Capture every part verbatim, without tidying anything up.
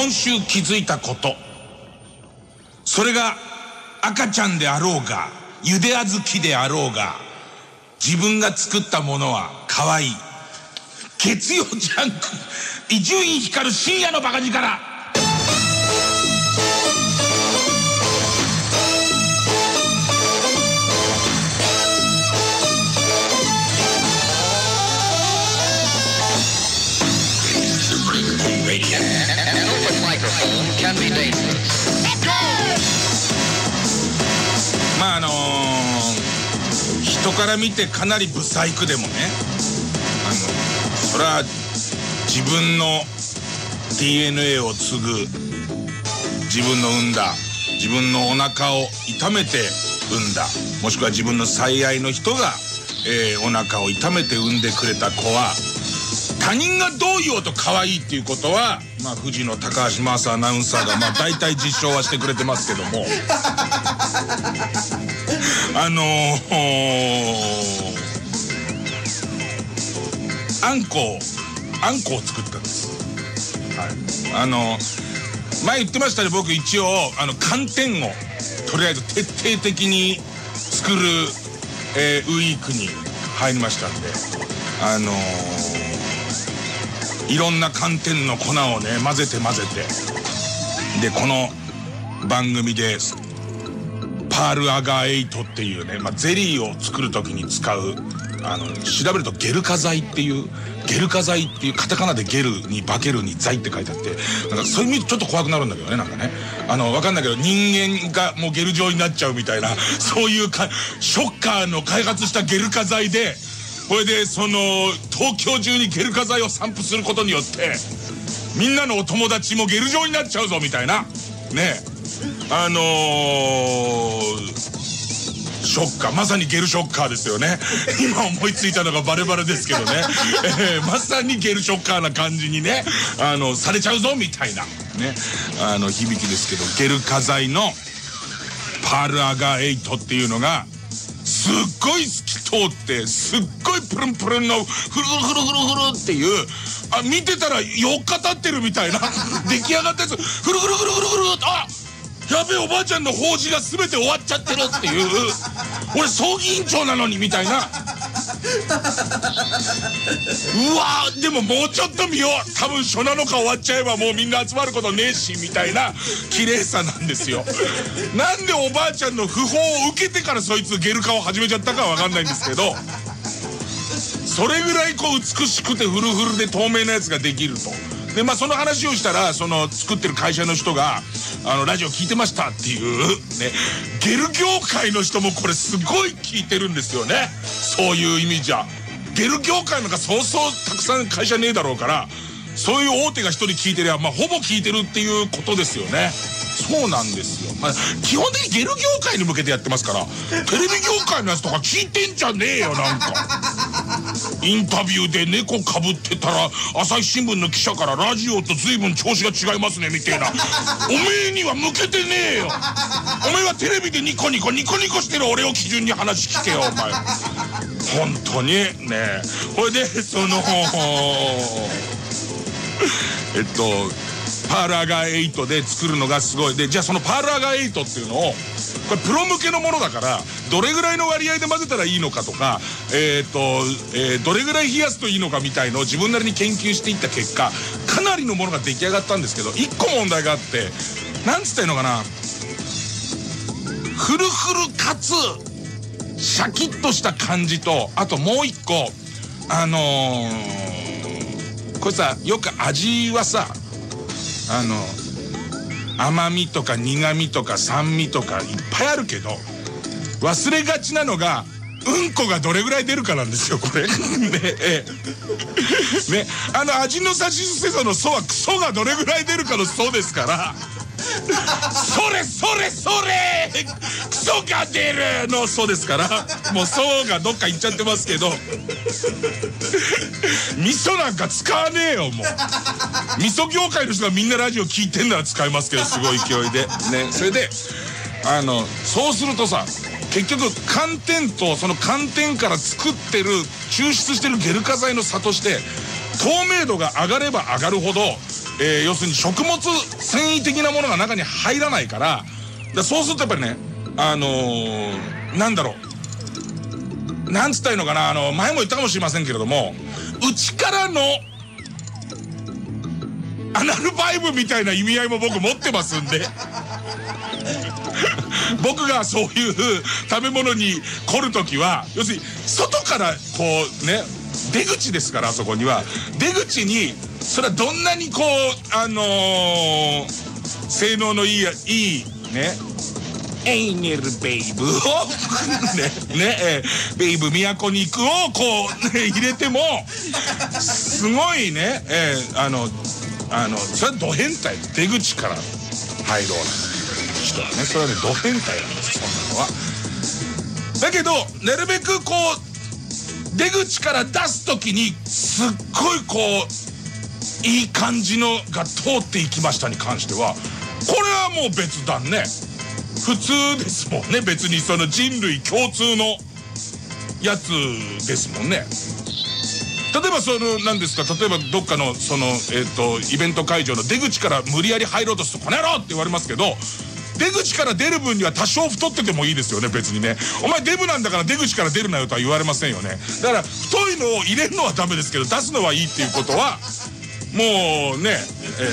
今週気づいたこと。それが赤ちゃんであろうが、ゆであずきであろうが、自分が作ったものは可愛い。月曜ジャンク、伊集院光る深夜のバカ力。まああのー、人から見てかなりブサイクでもね、あのそれは自分の ディーエヌエー を継ぐ、自分の産んだ、自分のお腹を痛めて産んだ、もしくは自分の最愛の人が、えー、お腹を痛めて産んでくれた子は、他人がどう言おうと可愛いっていうことは、まあ富士の高橋真麻アナウンサーがまあ大体実証はしてくれてますけどもあのー、あんこあんこを作ったんです。はい、あの前言ってましたね、僕一応あの寒天をとりあえず徹底的に作る、えー、ウィークに入りましたんで、あのーいろんな寒天の粉をね混ぜて混ぜて、でこの番組でパールアガーエイトっていうね、まあ、ゼリーを作る時に使う、あの調べるとゲル化剤っていう、ゲル化剤っていうカタカナでゲルにバケルに剤って書いてあって、なんかそういう意味ちょっと怖くなるんだけどね、なんかね、あの分かんないけど人間がもうゲル状になっちゃうみたいな、そういうかショッカーの開発したゲル化剤で、これでその東京中にゲル化剤を散布することによってみんなのお友達もゲル状になっちゃうぞみたいなね、あのー、ショッカー、まさにゲルショッカーですよね今思いついたのがバレバレですけどね、えー、まさにゲルショッカーな感じにね、あのされちゃうぞみたいなね、あの響きですけど、ゲル化剤のパールアガーエイトっていうのがすっごい透き通って、すっごいプルンプルンのフルフルフルフルフルっていう、あ見てたらよっか経ってるみたいな出来上がったやつ、フルフルフルフルフル、あやべえおばあちゃんの法事が全て終わっちゃってるっていう、俺葬儀委員長なのにみたいな、うわーでももうちょっと見よう、多分初七日終わっちゃえばもうみんな集まることねえしみたいな綺麗さなんですよ。なんでおばあちゃんの訃報を受けてからそいつゲル化を始めちゃったかは分かんないんですけど、それぐらいこう美しくてフルフルで透明なやつができると。でまあその話をしたら、その作ってる会社の人があのラジオ聞いてましたっていうね、ゲル業界の人もこれすごい聞いてるんですよね。そういう意味じゃゲル業界なんかそうそうたくさん会社ねえだろうから、そういう大手が一人聞いてりゃまあほぼ聞いてるっていうことですよね。そうなんですよ、まあ、基本的にゲル業界に向けてやってますから、テレビ業界のやつとか聞いてんじゃねえよ。なんかインタビューで猫かぶってたら朝日新聞の記者からラジオと随分調子が違いますねみたいなおめえには向けてねえよ。お前はテレビでニコニコニコニコしてる俺を基準に話聞けよお前。本当にね。これでそのえっとパールアガーエイトで作るのがすごい。でじゃあそのパールアガーエイトっていうのを、これプロ向けのものだからどれぐらいの割合で混ぜたらいいのかとか、えっと、えー、どれぐらい冷やすといいのかみたいのを自分なりに研究していった結果、かなりのものが出来上がったんですけど、一個問題があって、なんつったらいいのかな、フルフルかつシャキッとした感じと、あともう一個あのー、これさよく味はさ、あの甘みとか苦みとか酸味とかいっぱいあるけど、忘れがちなのがうんこがどれぐらい出るかなんですよこれね。えね、あの味のさしすせその「そ」はクソがどれぐらい出るかの「そ」ですからそれそれそれクソが出るの「そ」ですから、もう「そ」がどっか行っちゃってますけど味噌なんか使わねえよ。もう味噌業界の人がみんなラジオ聞いてんなら使いますけど、すごい勢いでね。それであのそうするとさ、結局寒天とその寒天から作ってる抽出してるゲル化剤の差として、透明度が上がれば上がるほどえー、要するに食物繊維的なものが中に入らないから、だそうするとやっぱりね、あのー、なんだろう、なんつったらいいのかな、あの前も言ったかもしれませんけれども、内からのアナルバイブみたいな意味合いも僕持ってますんで僕がそういう食べ物に凝るときは、要するに外からこうね、出口ですから、あそこには出口に、それはどんなにこうあのー、性能のいいいいねエイネルベイブをねねえー、ベイブ都肉をこう、ね、入れてもすごいね、えー、あのあのそれはド変態、出口から入ろうな人はね、それはねド変態なんです、そんなのは。だけどなるべくこう出口から出す時にすっごいこういい感じのが通っていきましたに関しては、これはもう別段ね、普通ですもんね。別にその人類共通のやつですもんね。例えばその何ですか、例えばどっかのそのえっとイベント会場の出口から無理やり入ろうとすると「この野郎!」って言われますけど、出口から出る分には多少太っててもいいですよね、別にね。お前デブなんだから出口から出るなよとは言われませんよね。だから太いのを入れるのはダメですけど、出すのはいいっていうことはもうね、え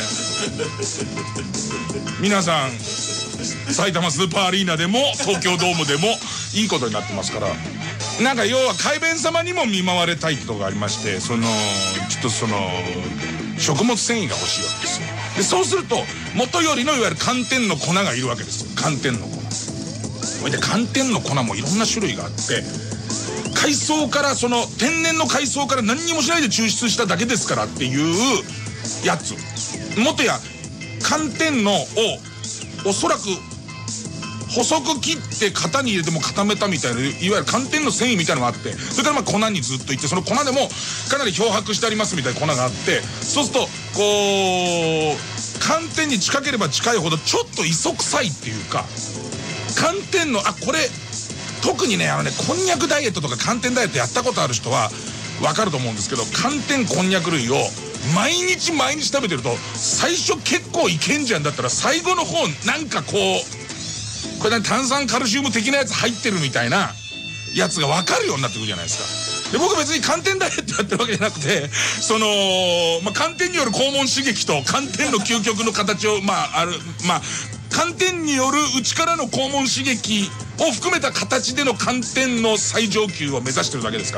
ー、皆さん埼玉スーパーアリーナでも東京ドームでもいいことになってますから、なんか要は快便様にも見舞われたいことがありまして、そのちょっとその食物繊維が欲しいわけですよ。でそうすると元よりのいわゆる寒天の粉がいるわけですよ。寒天の粉、それで寒天の粉もいろんな種類があって、海藻からその天然の海藻から何にもしないで抽出しただけですからっていうやつ、もとや寒天のをおそらく細く切って型に入れても固めたみたいな、いわゆる寒天の繊維みたいなのがあって、それからまあ粉にずっといって、その粉でもかなり漂白してありますみたいな粉があって、そうするとこう寒天に近ければ近いほどちょっと磯臭いっていうか、寒天のあこれ特にね、あのねこんにゃくダイエットとか寒天ダイエットやったことある人は分かると思うんですけど、寒天こんにゃく類を毎日毎日食べてると、最初結構いけんじゃん、だったら最後の方なんかこうこれ、ね、炭酸カルシウム的なやつ入ってるみたいなやつが分かるようになってくるじゃないですか。で僕別に寒天ダイエットやってるわけじゃなくて、その、まあ、寒天による肛門刺激と寒天の究極の形をまああるまあ寒天による内からの肛門刺激を含めた形での寒天の最上級を目指してるだけですから、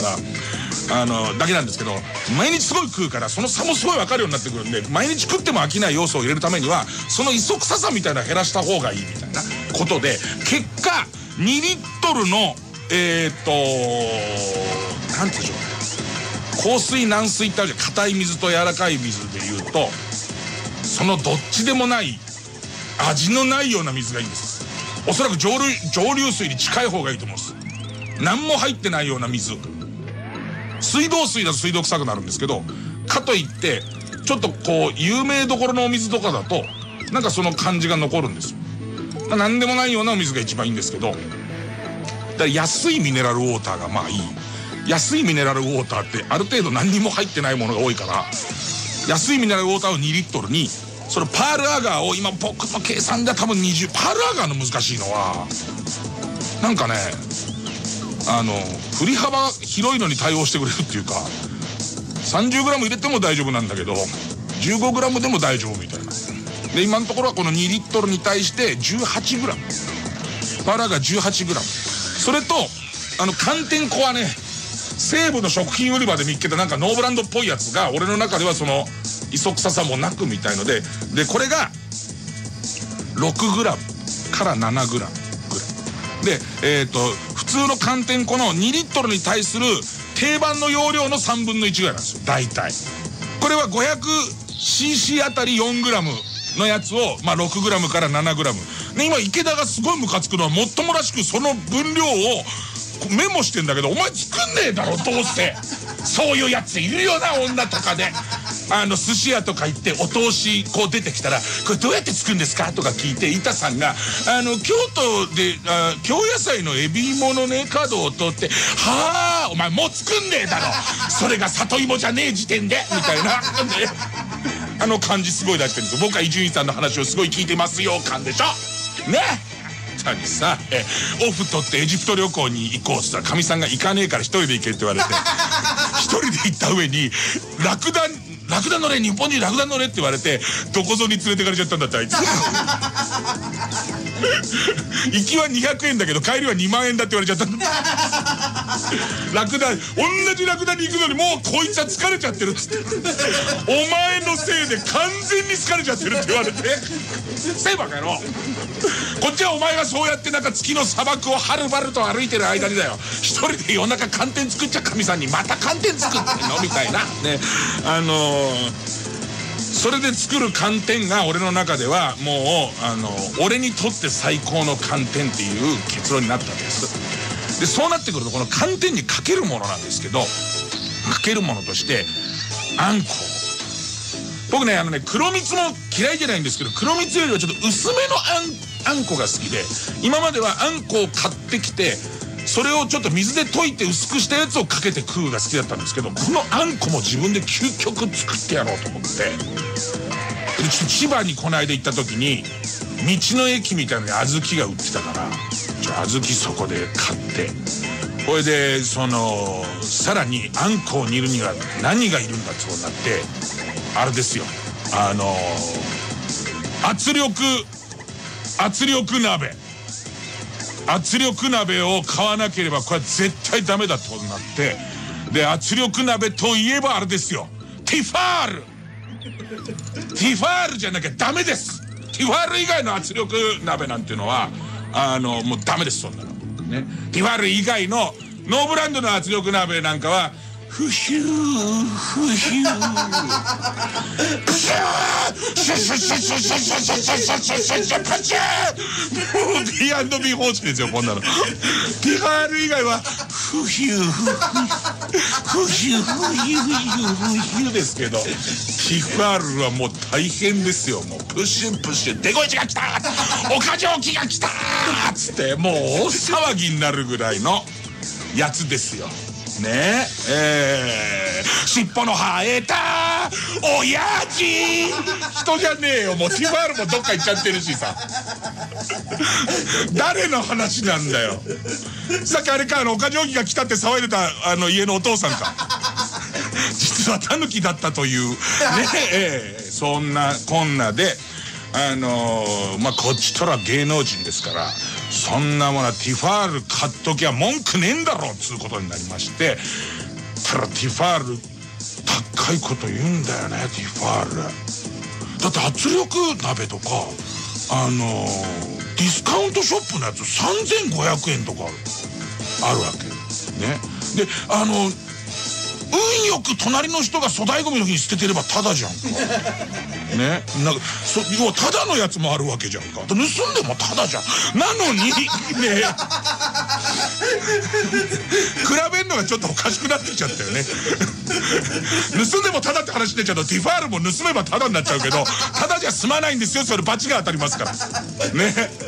あのだけなんですけど、毎日すごい食うからその差もすごい分かるようになってくるんで、毎日食っても飽きない要素を入れるためにはその磯臭さみたいなの減らした方がいいみたいなことで、結果にリットルのえー、っとなんていうんでしょうね、硬水軟水ってあるじゃん、硬い水と柔らかい水でいうと、そのどっちでもない味のないような水がいいんです。おそらく蒸留蒸留水に近い方がいいと思うんです。何も入ってないような水、水道水だと水道臭くなるんですけど、かといってちょっとこう有名どころのお水とかだとなんかその感じが残るんですよ。何でもないようなお水が一番いいんですけど、だから安いミネラルウォーターがまあいい。安いミネラルウォーターってある程度何にも入ってないものが多いから、安いミネラルウォーターをにリットルに、そのパールアガーを今僕の計算では多分にじゅう、パールアガーの難しいのはなんかね、あの振り幅広いのに対応してくれるっていうか、さんじゅうグラム 入れても大丈夫なんだけど じゅうごグラム でも大丈夫みたいな。で今のところはこのにリットルに対して じゅうはちグラム、 パールアガー じゅうはちグラム、 それとあの寒天粉はね、西部の食品売り場で見っけたなんかノーブランドっぽいやつが俺の中ではその磯臭さもなくみたいので、でこれが ろくグラム から ななグラム ぐらいで、えっと普通の寒天粉のにリットルに対する定番の容量のさんぶんのいちぐらいなんですよ大体。これは ごひゃくシーシー あたり よんグラム のやつを、まあ、ろくグラム から ななグラム で、今池田がすごいムカつくのはもっともらしくその分量をメモしてんだけど、お前作んねえだろどうせ。そういうやついるよな、女とかで。あの寿司屋とか行ってお通しこう出てきたら「これどうやって作るんですか?」とか聞いて、板さんが「あの京都であ京野菜のエビ芋のね角を取って「はあお前もう作んねえだろそれが里芋じゃねえ時点で」みたいな。 あの感じすごい出してるんですよ。僕は伊集院さんの話をすごい聞いてますよ感でしょね。たにさ、えオフ取ってエジプト旅行に行こうっつったらかみさんが行かねえから一人で行けって言われて一人で行った上にラクダラクダ乗れ日本人ラクダ乗れって言われてどこぞに連れてかれちゃったんだってあいつ行きはにひゃくえんだけど帰りはにまんえんだって言われちゃったんだラクダ同じラクダに行くのにもうこいつは疲れちゃってるっつってお前のせいで完全に疲れちゃってるって言われてせいバカ野郎こっちはお前がそうやってなんか月の砂漠をはるばると歩いてる間にだよ一人で夜中寒天作っちゃかみさんにまた寒天作ってんのみたいなね。あのーそれで作る寒天が俺の中ではもうあの俺にとって最高の寒天っていう結論になったわけです。でそうなってくるとこの寒天にかけるものなんですけどかけるものとしてあんこ僕ねあのね黒蜜も嫌いじゃないんですけど黒蜜よりはちょっと薄めのあんあんこが好きで今まではあんこを買ってきてそれをちょっと水で溶いて薄くしたやつをかけて食うが好きだったんですけどこのあんこも自分で究極作ってやろうと思ってで千葉にこの間行った時に道の駅みたいなのに小豆が売ってたからじゃあ小豆そこで買ってこれでそのさらにあんこを煮るには何がいるんだってことになってあれですよあの圧力圧力鍋圧力鍋を買わなければこれは絶対ダメだってことになってで圧力鍋といえばあれですよティファールティファールじゃなきゃダメです。ティファール以外の圧力鍋なんていうのはあのもうダメですそんなのね。ティファール以外のノーブランドの圧力鍋なんかはフヒューフヒュープシューシュシュシュシュシュシュシュシュシュシュシュシュプシューもう ピーアンドビー 方式ですよこんなの。ティファール以外はフヒューフヒューフヒューフヒューフヒューですけどティファールはもう大変ですよ。もうプッシュプッシュデゴイチが来た岡蒸気が来たっつってもう大騒ぎになるぐらいのやつですよねえー、尻尾の生えた親父人じゃねえよもうティファールもどっか行っちゃってるしさ誰の話なんだよ。さっきあれかあの岡蒸気が来たって騒いでたあの家のお父さんか実はタヌキだったというねえー、そんなこんなであのー、まあこっちとら芸能人ですからそんなものはティファール買っときゃ文句ねえんだろっつうことになりましてただティファール高いこと言うんだよねティファールだって圧力鍋とかあのー、ディスカウントショップのやつさんぜんごひゃくえんとかあるわけね。であの運よく隣の人が粗大ゴミの日に捨ててればタダじゃんかね。なんかそ要はタダのやつもあるわけじゃんか。盗んでもタダじゃんなのにね比べんのがちょっとおかしくなってきちゃったよね盗んでもタダって話出ちゃうとティファールも盗めばタダになっちゃうけどタダじゃ済まないんですよ。それ罰が当たりますからね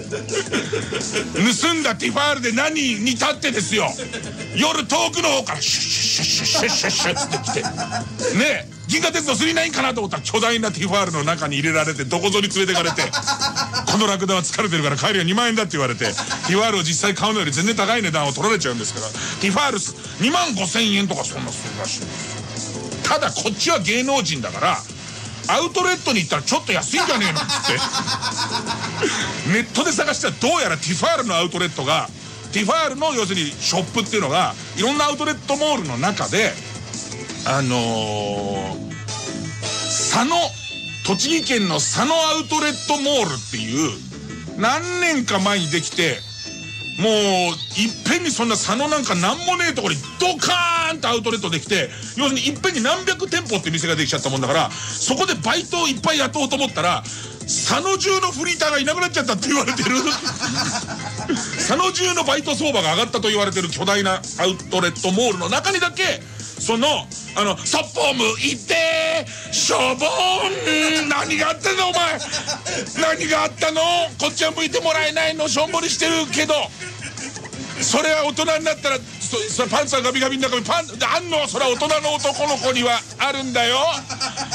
盗んだティファールで何に立ってですよ夜遠くの方からシュッシュッシュッシュッシュッシュッシュッってきてねえ銀河鉄道スリーナインかなと思ったら巨大なティファールの中に入れられてどこぞに連れてかれてこのラクダは疲れてるから帰りはにまんえんだって言われてティファールを実際買うのより全然高い値段を取られちゃうんですからティファールにまんごせんえんとかそんなするらしいんですよ。ただこっちは芸能人だからアウトレットに行ったらちょっと安いんじゃねえのっつってネットで探したらどうやらティファールのアウトレットがティファールの要するにショップっていうのがいろんなアウトレットモールの中であのー、佐野栃木県の佐野アウトレットモールっていう何年か前にできてもういっぺんにそんな佐野なんかなんもねえところにドカーンとアウトレットできて要するにいっぺんに何百店舗って店ができちゃったもんだからそこでバイトをいっぱい雇おうと思ったら佐野中のフリーターがいなくなっちゃったって言われてる佐野中のバイト相場が上がったと言われてる巨大なアウトレットモールの中にだけそのあのそっぽ向いてしょぼーん何があったのお前何があったのこっちは向いてもらえないのしょんぼりしてるけどそれは大人になったらそそパンツはガビガビの中にパンあんのそれは大人の男の子にはあるんだよ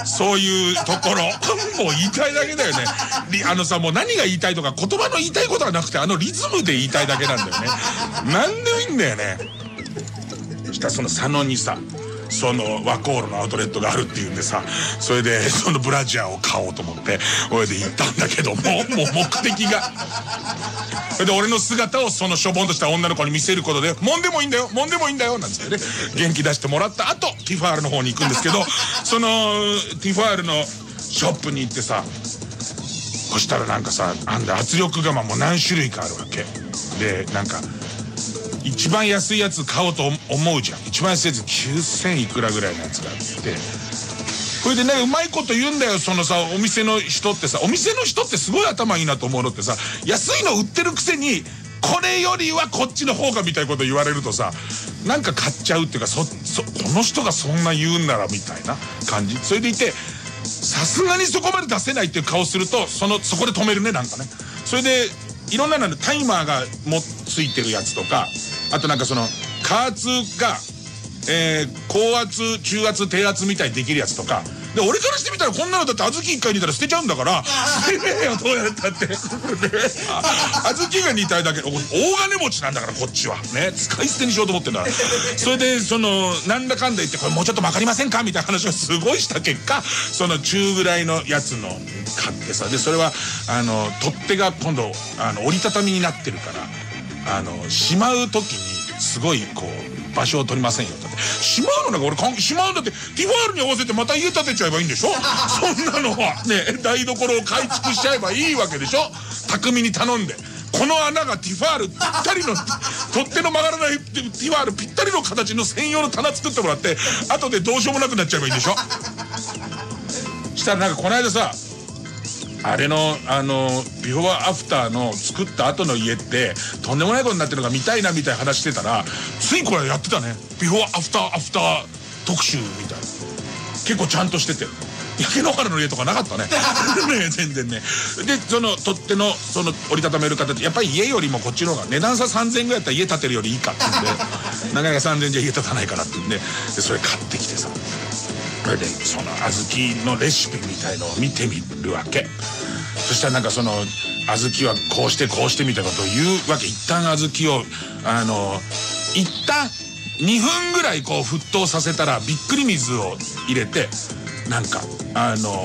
そういうところもう言いたいだけだよね。あのさ、もう何が言いたいとか言葉の言いたいことはなくて、あのリズムで言いたいだけなんだよね。何でもいいんだよね。そしたらその佐野にさ、そのワコールのアウトレットがあるっていうんでさ、それでそのブラジャーを買おうと思ってそれで行ったんだけども、もう目的がそれで俺の姿をそのしょぼんとした女の子に見せることで、もんでもいいんだよ、もんでもいいんだよなんつってね、元気出してもらった後ティファールの方に行くんですけど、そのティファールのショップに行ってさ、そしたらなんかさ、あんだ圧力釜も何種類かあるわけで、なんか一番安いやつ買おうと思うじゃん。一番安いやつきゅうせんいくらぐらいのやつがあって、これでね、うまいこと言うんだよ、そのさ、お店の人ってさ、お店の人ってすごい頭いいなと思うのってさ、安いの売ってるくせにこれよりはこっちの方がみたいなこと言われるとさ、なんか買っちゃうっていうか、そそこの人がそんな言うんならみたいな感じ。それでいて、さすがにそこまで出せないっていう顔すると、そのそこで止めるね、なんかね。それでいろんなのタイマーがもついてるやつとか、あとなんかその加圧が、えー、高圧中圧低圧みたいにできるやつとかで、俺からしてみたらこんなのだって小豆一回煮たら捨てちゃうんだから捨てねえよどうやったって小豆が煮たいだけ、大金持ちなんだからこっちはね、使い捨てにしようと思ってんだから。それでそのなんだかんだ言って、これもうちょっとまかりませんかみたいな話をすごいした結果、その中ぐらいのやつの買ってさ、でそれはあの取っ手が今度あの折りたたみになってるから、あのしまう時にすごいこう場所を取りませんよ。だってしまうのなんか俺しまうんだって、ティファールに合わせてまた家建てちゃえばいいんでしょそんなのはね、台所を改築しちゃえばいいわけでしょ、匠に頼んで。この穴がティファールぴったりの取っ手の曲がらないティファールぴったりの形の専用の棚作ってもらって、後でどうしようもなくなっちゃえばいいんでしょしたらなんかこの間さ、あれのあのビフォーアフターの作った後の家ってとんでもないことになってるのが見たいなみたいな話してたら、ついこれやってたね、ビフォーアフターアフター特集みたいな。結構ちゃんとしてて、焼け野原の家とかなかったねね、全然ね。でその取っ手のその折りたためる形、やっぱり家よりもこっちの方が値段差さんぜんえんぐらいやったら家建てるよりいいかって言うんでなかなかさんぜんえんじゃ家建たないからって言うんで、でそれ買ってきてさ、それでその小豆のレシピみたいのを見てみるわけ。そしたらなんかその小豆はこうしてこうしてみたいなことを言うわけ。一旦小豆をあの一旦にふんぐらいこう沸騰させたらびっくり水を入れて、なんかあの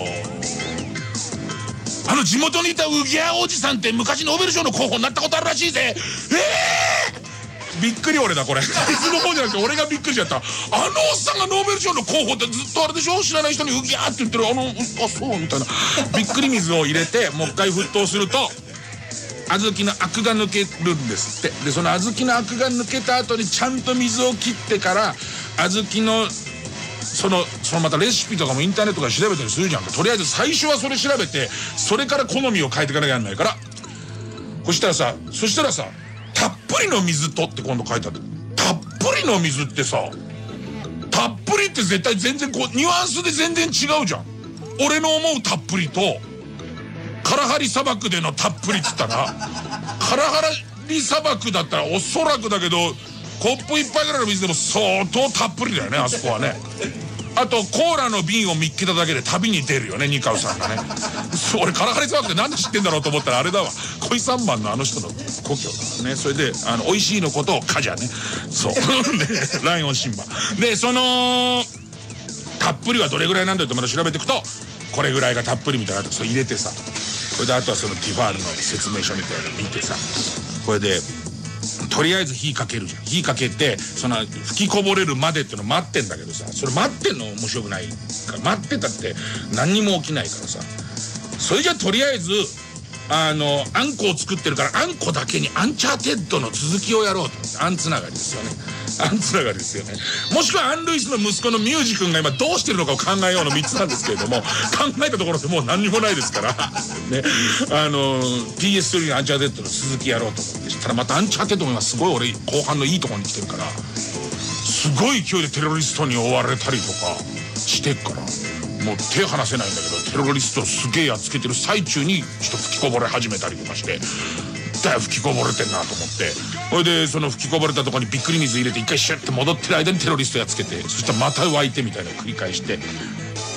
あの地元にいたウギャーおじさんって昔ノーベル賞の候補になったことあるらしいぜ。えーびっくり俺だこれ。水の方じゃなくて俺がびっくりしちゃった。あのおっさんがノーベル賞の候補ってずっとあれでしょ、知らない人にウギャーって言ってるあの、あそうみたいな。びっくり水を入れてもう一回沸騰すると小豆のアクが抜けるんですって。でその小豆のアクが抜けた後にちゃんと水を切ってから小豆のそのそのまたレシピとかもインターネットから調べたりするじゃんか。とりあえず最初はそれ調べて、それから好みを変えていかなきゃならないから。そしたらさそしたらさたっぷりの水とって今度書いてあって、たっぷりの水ってさ、たっぷりって絶対全然こうニュアンスで全然違うじゃん。俺の思うたっぷりとカラハリ砂漠でのたっぷりっつったら、カラハリ砂漠だったらおそらくだけどコップ一杯ぐらいの水でも相当たっぷりだよね、あそこはね。あとコーラの瓶を見っけただけで旅に出るよね、ニカウさんがね。俺カラハリ砂漠ってなんで知ってんだろうと思ったらあれだわ、恋三番のあの人の故郷だね。それであの美味しいのことをカジャね、そうでライオンシンバで、そのたっぷりはどれぐらいなんだよってまた調べていくと、これぐらいがたっぷりみたいなのそれ入れてさ、それであとはそのティファールの説明書みたいなの見てさ、これでとりあえず火かけるじゃん。火かけてその吹きこぼれるまでっていうの待ってんだけどさ、それ待ってんの面白くないから、待ってたって何にも起きないからさ、それじゃとりあえずあのあんこを作ってるからあんこだけにアンチャーテッドの続きをやろうと思って、アンつながりですよね、アンつながりですよね。もしくはアン・ルイスの息子のミュージ君が今どうしてるのかを考えようのみっつなんですけれども、考えたところでもう何にもないですからね、あの ピーエススリー のアンチャーテッドの続きやろうと思って、したらまたアンチャーテッドが今すごい俺後半のいいところに来てるから、すごい勢いでテロリストに追われたりとかしてっから、もう手離せないんだけど、テロリストすげえやっつけてる最中にちょっと吹きこぼれ始めたりとかして、だよ吹きこぼれてんなと思って、それでその吹きこぼれたところにびっくり水入れて一回シュッて戻ってる間にテロリストやっつけて、そしたらまた湧いてみたいなのを繰り返して、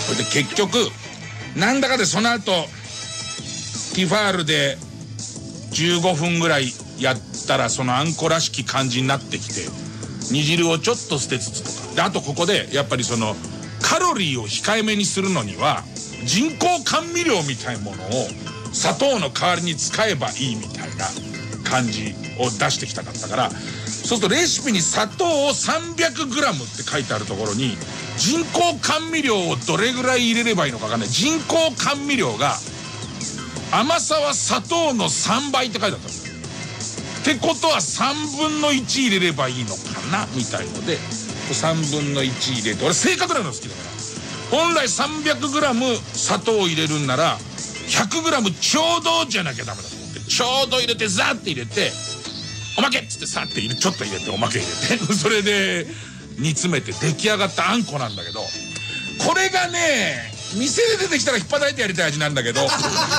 それで結局なんだかでその後ティファールでじゅうごふんぐらいやったらそのあんこらしき感じになってきて、煮汁をちょっと捨てつつとかで、あとここでやっぱりそのカロリーを控えめにするのには人工甘味料みたいなものを砂糖の代わりに使えばいいみたいな感じを出してきたかったから、そうするとレシピに砂糖を さんびゃくグラム って書いてあるところに人工甘味料をどれぐらい入れればいいのかわかんない。人工甘味料が甘さは砂糖のさんばいって書いてあったんですよ。ってことはさんぶんのいち入れればいいのかなみたいのでさんぶんのいち入れて、俺正確なの好きだから本来 さんびゃくグラム 砂糖を入れるんなら ひゃくグラム ちょうどじゃなきゃダメだと思って、ちょうど入れてザッて入れておまけっつってさって入れちょっと入れておまけ入れてそれで煮詰めて出来上がったあんこなんだけど、これがね店で出てきたら引っ張いてやりたい味なんだけど老舗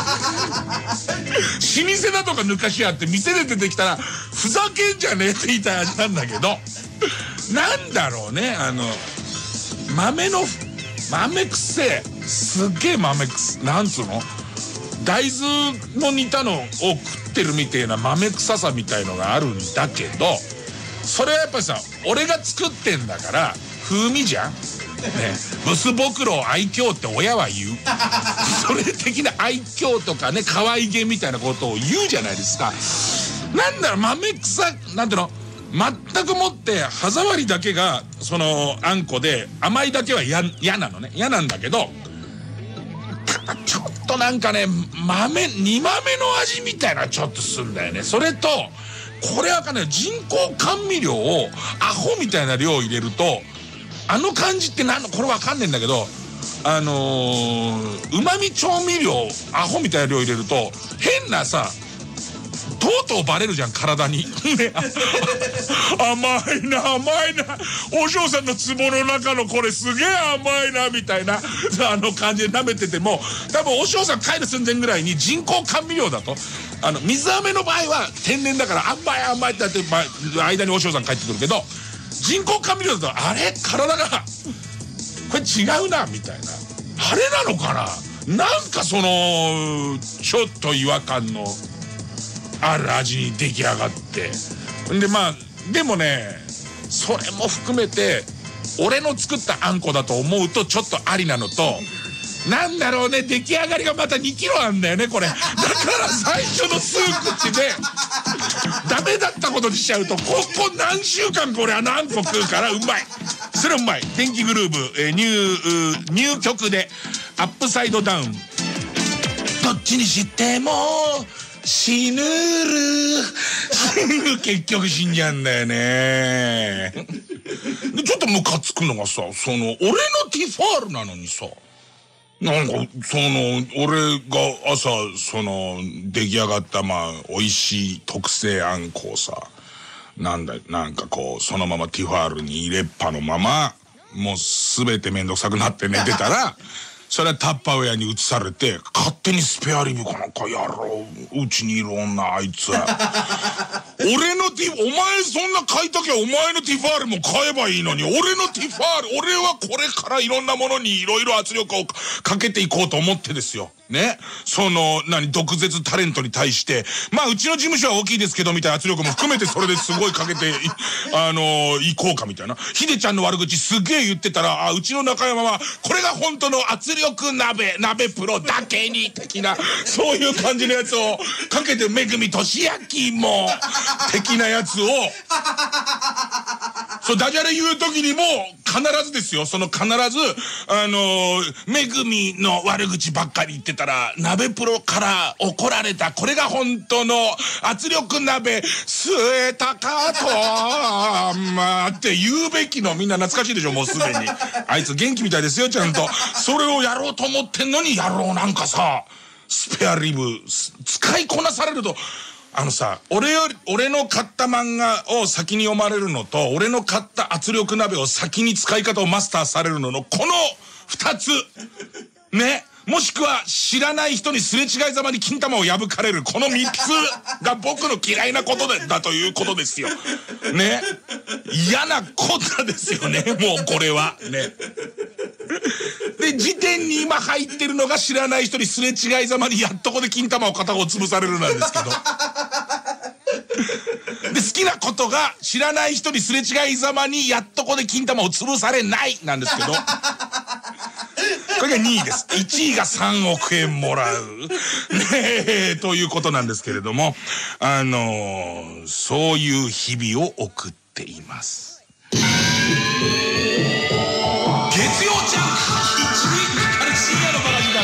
だとか昔あって店で出てきたらふざけんじゃねえって言いたい味なんだけど、なんだろうね、あの豆の豆くせえすっげえ豆くせなんつうの大豆の煮たのを食ってるみたいな豆臭さみたいのがあるんだけど、それはやっぱりさ俺が作ってんだから風味じゃんね、ブスボクロ愛嬌って親は言うそれ的な愛嬌とかね可愛げみたいなことを言うじゃないですか。なんだろう豆臭なんていうの全くもって歯触りだけがそのあんこで甘いだけは嫌なのね、嫌なんだけどちょっとなんかね豆煮豆の味みたいなちょっとすんだよね。それとこれはかね人工甘味料をアホみたいな量入れるとあの感じって何のこれわかんねえんだけど、あのー、うまみ調味料アホみたいな量入れると変なさとうとうバレるじゃん体にね、甘いな甘いなお嬢さんの壺の中のこれすげえ甘いなみたいなあの感じで舐めてても多分お嬢さん帰る寸前ぐらいに人工甘味料だとあの水飴の場合は天然だから甘い甘いってやって、まあ、間にお嬢さん帰ってくるけど人工甘味料だとあれ体がこれ違うなみたいなあれなのかな、なんかそのちょっと違和感のある味に出来上がってでまあでもねそれも含めて俺の作ったあんこだと思うとちょっとありなのとなんだろうね出来上がりがまたにキロあんだよねこれだから最初の数口でダメだったことにしちゃうとここ何週間これあのあんこ食うからうまいそれうまい。電気グルーヴ、えー、ニュー入曲でアップサイドダウンどっちにしても死ぬる死ぬ結局死んじゃうんだよねでちょっとムカつくのがさその俺のティファールなのにさなんかその俺が朝その出来上がったまあ美味しい特製あんこをさなんだなんかこうそのままティファールに入れっぱのままもう全てめんどくさくなって寝てたらそれはタッパーウェアに移されて勝手にスペアリブかなんかやろううちにいる女あいつ俺のティお前そんな買いたきゃお前のティファールも買えばいいのに俺のティファール俺はこれからいろんなものにいろいろ圧力をかけていこうと思ってですよねその何毒舌タレントに対してまあうちの事務所は大きいですけどみたいな圧力も含めてそれですごいかけてあのー、いこうかみたいなヒデちゃんの悪口すげえ言ってたらあうちの中山はこれが本当の圧力鍋鍋プロだけに的なそういう感じのやつをかけてめぐみとしあきも的なやつをそうダジャレ言う時にも必ずですよその必ずあのー、めぐみの悪口ばっかり言ってたら鍋プロから怒られたこれが本当の圧力鍋据えたかとまあって言うべきのみんな懐かしいでしょもうすでにあいつ元気みたいですよちゃんとそれをやろうと思ってんのにやろうなんかさスペアリブ使いこなされるとあのさ俺より俺の買った漫画を先に読まれるのと俺の買った圧力鍋を先に使い方をマスターされるののこのふたつねもしくは知らない人にすれ違いざまに金玉を破かれるこのみっつが僕の嫌いなことだということですよね嫌なことですよねもうこれはねでで時点に今入ってるのが知らない人にすれ違いざまにやっとこで金玉を片方潰されるなんですけど。で、好きなことが知らない人にすれ違いざまにやっとこで金玉を潰されないなんですけど。これがにいです。いちいがさんおくえんもらう。ねえ、ということなんですけれども、あのー、そういう日々を送っています。月曜ちゃん一にかかる深夜のバカ力から。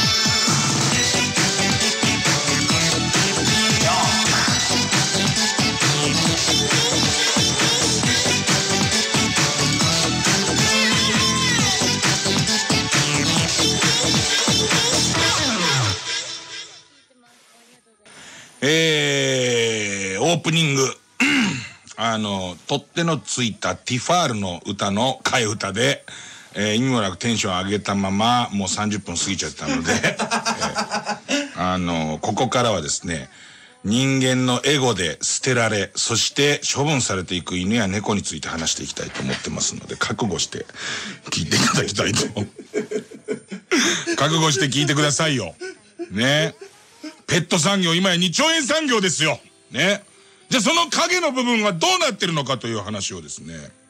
えー、オープニングあの取っ手のついたティファールの歌の替え歌で、えー、意味もなくテンション上げたままもうさんじゅっぷん過ぎちゃったので、えー、あのここからはですね、人間のエゴで捨てられ、そして処分されていく犬や猫について話していきたいと思ってますので、覚悟して聞いていただきたいと覚悟して聞いてくださいよね。ペット産業今やにちょうえん産業ですよね。じゃあその影の部分はどうなってるのかという話をですね、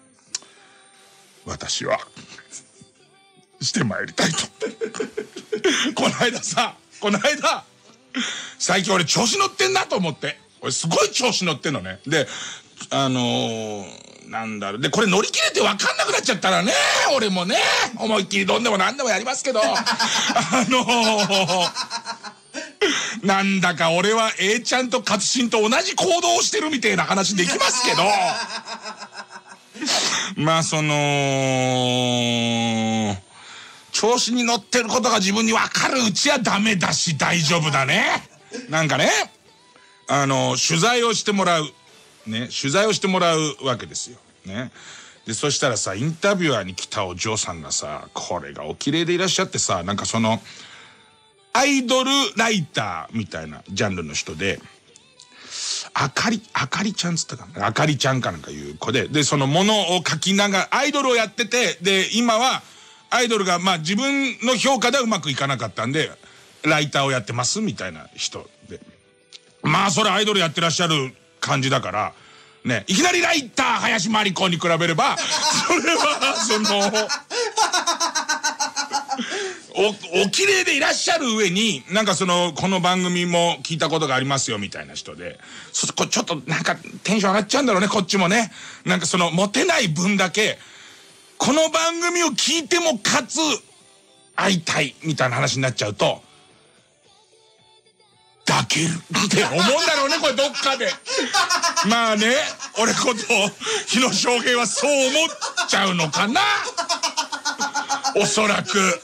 私はしてまいりたいとこの間さこの間最近俺調子乗ってんなと思って、俺すごい調子乗ってんのね。であのー、なんだろう、でこれ乗り切れて分かんなくなっちゃったらね、俺もね思いっきりどんでもなんでもやりますけどあのーなんだか俺は A ちゃんと勝新と同じ行動をしてるみたいな話できますけどまあその調子に乗ってることが自分に分かるうちはダメだし大丈夫だね。なんかね、あの取材をしてもらうね、取材をしてもらうわけですよね。でそしたらさ、インタビュアーに来たお嬢さんがさ、これがお綺麗でいらっしゃってさ、なんかそのアイドルライターみたいなジャンルの人で、あかり、あかりちゃんつったかな、あかりちゃんかなんかいう子で、で、そのものを書きながら、アイドルをやってて、で、今は、アイドルが、まあ自分の評価ではうまくいかなかったんで、ライターをやってますみたいな人で。まあ、それアイドルやってらっしゃる感じだから、ね、いきなりライター、林真理子に比べれば、それは、その、お、お綺麗でいらっしゃる上に、なんかその、この番組も聞いたことがありますよみたいな人で、そこちょっとなんかテンション上がっちゃうんだろうね、こっちもね。なんかその、モテない分だけ、この番組を聞いてもかつ、会いたいみたいな話になっちゃうと、抱けるって思うんだろうね、これどっかで。まあね、俺こと、日野翔平はそう思っちゃうのかな。おそらく。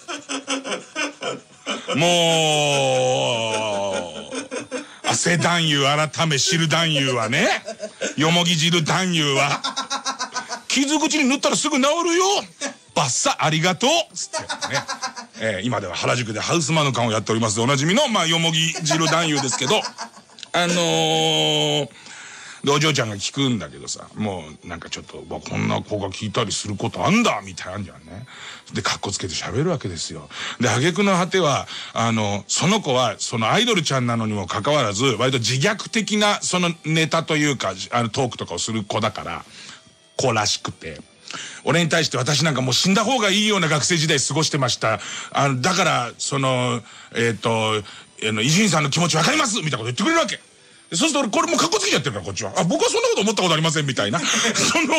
もう、汗男優改め汁男優はね、よもぎ汁男優は、傷口に塗ったらすぐ治るよ。バッサありがとうつってね。えー、今では原宿でハウスマヌカンをやっておりますおなじみの、まあ、よもぎ汁男優ですけど、あのー、で、お嬢ちゃんが聞くんだけどさ、もう、なんかちょっと、まあ、こんな子が聞いたりすることあんだみたいなあんじゃんね。で、カッコつけて喋るわけですよ。で、挙句の果ては、あの、その子は、そのアイドルちゃんなのにもかかわらず、割と自虐的な、そのネタというか、あの、トークとかをする子だから、子らしくて。俺に対して私なんかもう死んだ方がいいような学生時代過ごしてました。あの、だから、その、えっと、あの、伊集院さんの気持ちわかりますみたいなこと言ってくれるわけ。そうすると俺これもうカッコつけちゃってるからこっちは。あ、僕はそんなこと思ったことありませんみたいな。その、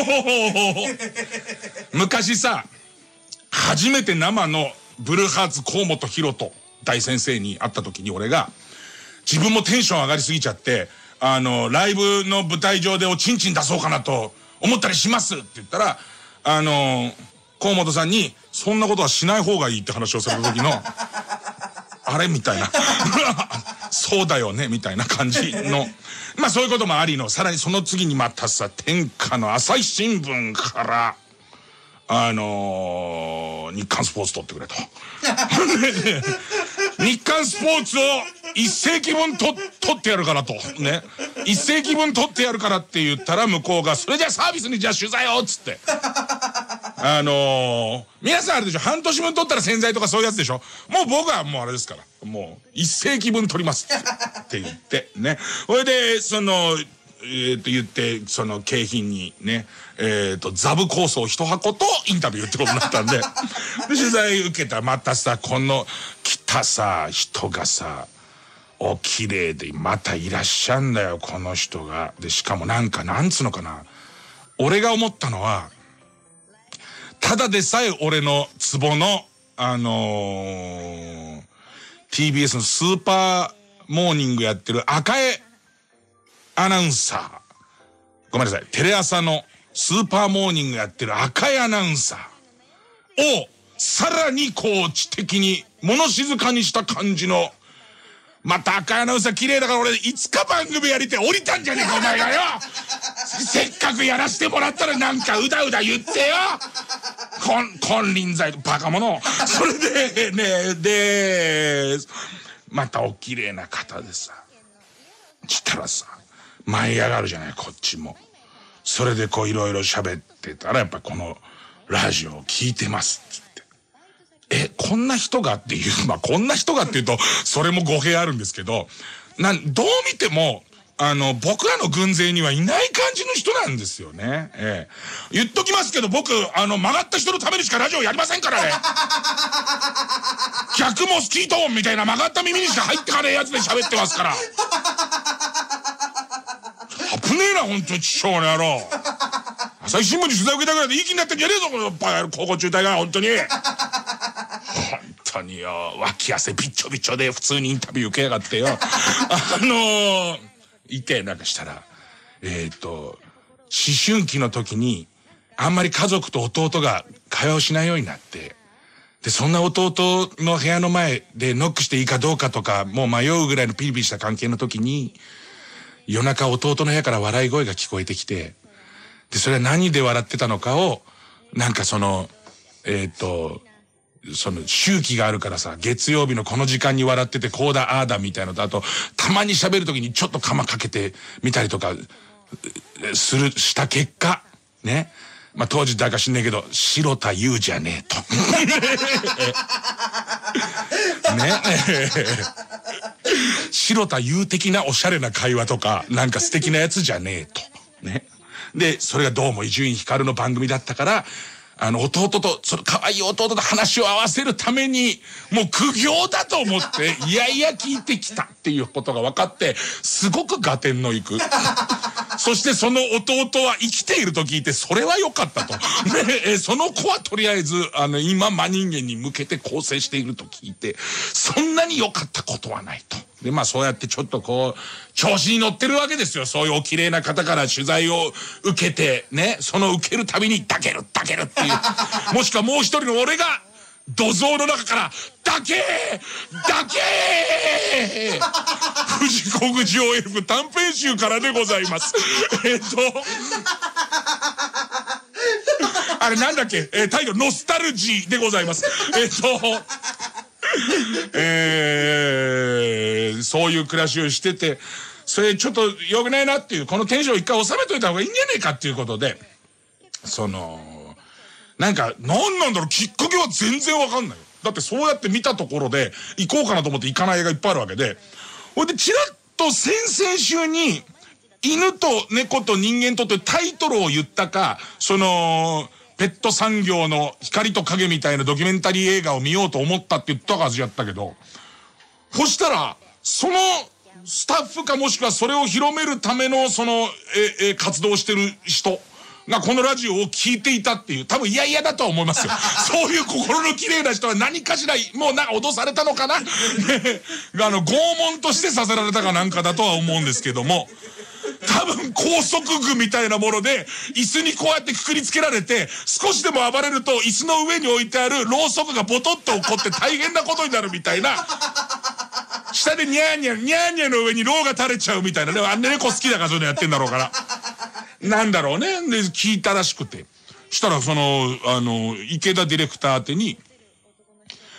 昔さ、初めて生のブルーハーツ河本大翔大先生に会った時に俺が、自分もテンション上がりすぎちゃって、あの、ライブの舞台上でおちんちん出そうかなと思ったりしますって言ったら、あの、河本さんに、そんなことはしない方がいいって話をされた時の、あれみたいな。そうだよねみたいな感じの。まあそういうこともありの、さらにその次にまたさ、天下の朝日新聞から、あのー、日刊スポーツ取ってくれと。日刊スポーツを一世紀分と取ってやるからと。ね。一世紀分取ってやるからって言ったら向こうが、それじゃあサービスにじゃあ取材をっつって。 あのー、皆さんあれでしょ、半年分取ったら洗剤とかそういうやつでしょ。もう僕はもうあれですから、もう一世紀分取りますって言って、ね。それで、その、えっと言って、その景品にね、えっと、ザブ構想一箱とインタビューってことになったんで、で、取材受けたらまたさ、この来たさ、人がさ、お綺麗でまたいらっしゃんだよ、この人が。で、しかもなんか、なんつうのかな。俺が思ったのは、ただでさえ俺のツボの、あのー、ティービーエス のスーパーモーニングやってる赤江アナウンサー。ごめんなさい。テレ朝のスーパーモーニングやってる赤江アナウンサーを、さらにこう知的に、物静かにした感じの、また赤いアナウンサー綺麗だから俺いつか番組やりて降りたんじゃねえかお前がよ。せっかくやらしてもらったらなんかうだうだ言ってよ。金輪際とバカ者。それでね、で、またお綺麗な方でさ。したらさ、舞い上がるじゃないこっちも。それでこういろいろ喋ってたらやっぱこのラジオを聞いてますっつって。え、こんな人がっていう、まあ、こんな人がっていうと、それも語弊あるんですけど、なん、どう見ても、あの、僕らの軍勢にはいない感じの人なんですよね。ええ。言っときますけど、僕、あの、曲がった人のためにしかラジオやりませんからね。逆モスキート音みたいな曲がった耳にしか入ってかねえやつで喋ってますから。危ねえな、ほんとに、ちっしょうの野郎。朝日新聞に取材受けたぐらいでいい気になってんじゃねえぞ、このバカ野郎、高校中退が、ほんとに。本当によ、脇汗びっちょびちょで普通にインタビュー受けやがってよ。あのー、いて、なんかしたら、えっと、思春期の時に、あんまり家族と弟が会話をしないようになって、で、そんな弟の部屋の前でノックしていいかどうかとか、もう迷うぐらいのピリピリした関係の時に、夜中弟の部屋から笑い声が聞こえてきて、で、それは何で笑ってたのかを、なんかその、えっと、その周期があるからさ、月曜日のこの時間に笑っててこうだああだみたいなのと、あとたまに喋る時にちょっと釜かけてみたりとかするした結果ね、まあ当時誰か知んねえけど白田優じゃねえとね白田優的なおしゃれな会話とかなんか素敵なやつじゃねえとね。でそれがどうも伊集院光の番組だったから、あの、弟と、その可愛い弟と話を合わせるために、もう苦行だと思って、いやいや聞いてきたっていうことが分かって、すごく合点のいく。そしてその弟は生きていると聞いて、それは良かったと。で、その子はとりあえず、あの、今、真人間に向けて構成していると聞いて、そんなに良かったことはないと。で、まあそうやってちょっとこう、調子に乗ってるわけですよ。そういうお綺麗な方から取材を受けて、ね、その受けるたびに、抱ける、抱けるっていう。もしくはもう一人の俺が、土蔵の中から、抱けー抱けー藤子口をエルフ短編集からでございます。えっと、あれなんだっけ、えー、タイトル、ノスタルジーでございます。えっと、えー、そういう暮らしをしてて、それちょっと良くないなっていう、このテンションを一回収めといた方がいいんじゃねえかっていうことで、その、なんか、なんなんだろう、きっかけは全然わかんないよ。だってそうやって見たところで、行こうかなと思って行かない映画いっぱいあるわけで、ほいで、チラッと先々週に、犬と猫と人間とってタイトルを言ったか、その、ペット産業の光と影みたいなドキュメンタリー映画を見ようと思ったって言ったはずやったけど、そしたら、そのスタッフかもしくはそれを広めるためのその、え、え、活動してる人がこのラジオを聞いていたっていう、多分嫌々だとは思いますよ。そういう心の綺麗な人は何かしら、もうなんか脅されたのかな、ね、あの、拷問としてさせられたかなんかだとは思うんですけども、多分拘束具みたいなもので椅子にこうやってくくりつけられて、少しでも暴れると椅子の上に置いてあるろうそくがボトッと起こって大変なことになるみたいな、下でニャーニャーニャーニャーの上にろうが垂れちゃうみたいなね、あんな猫好きだからそういうのやってんだろうからなんだろうね。で聞いたらしくて、したらそのあの池田ディレクター宛てに、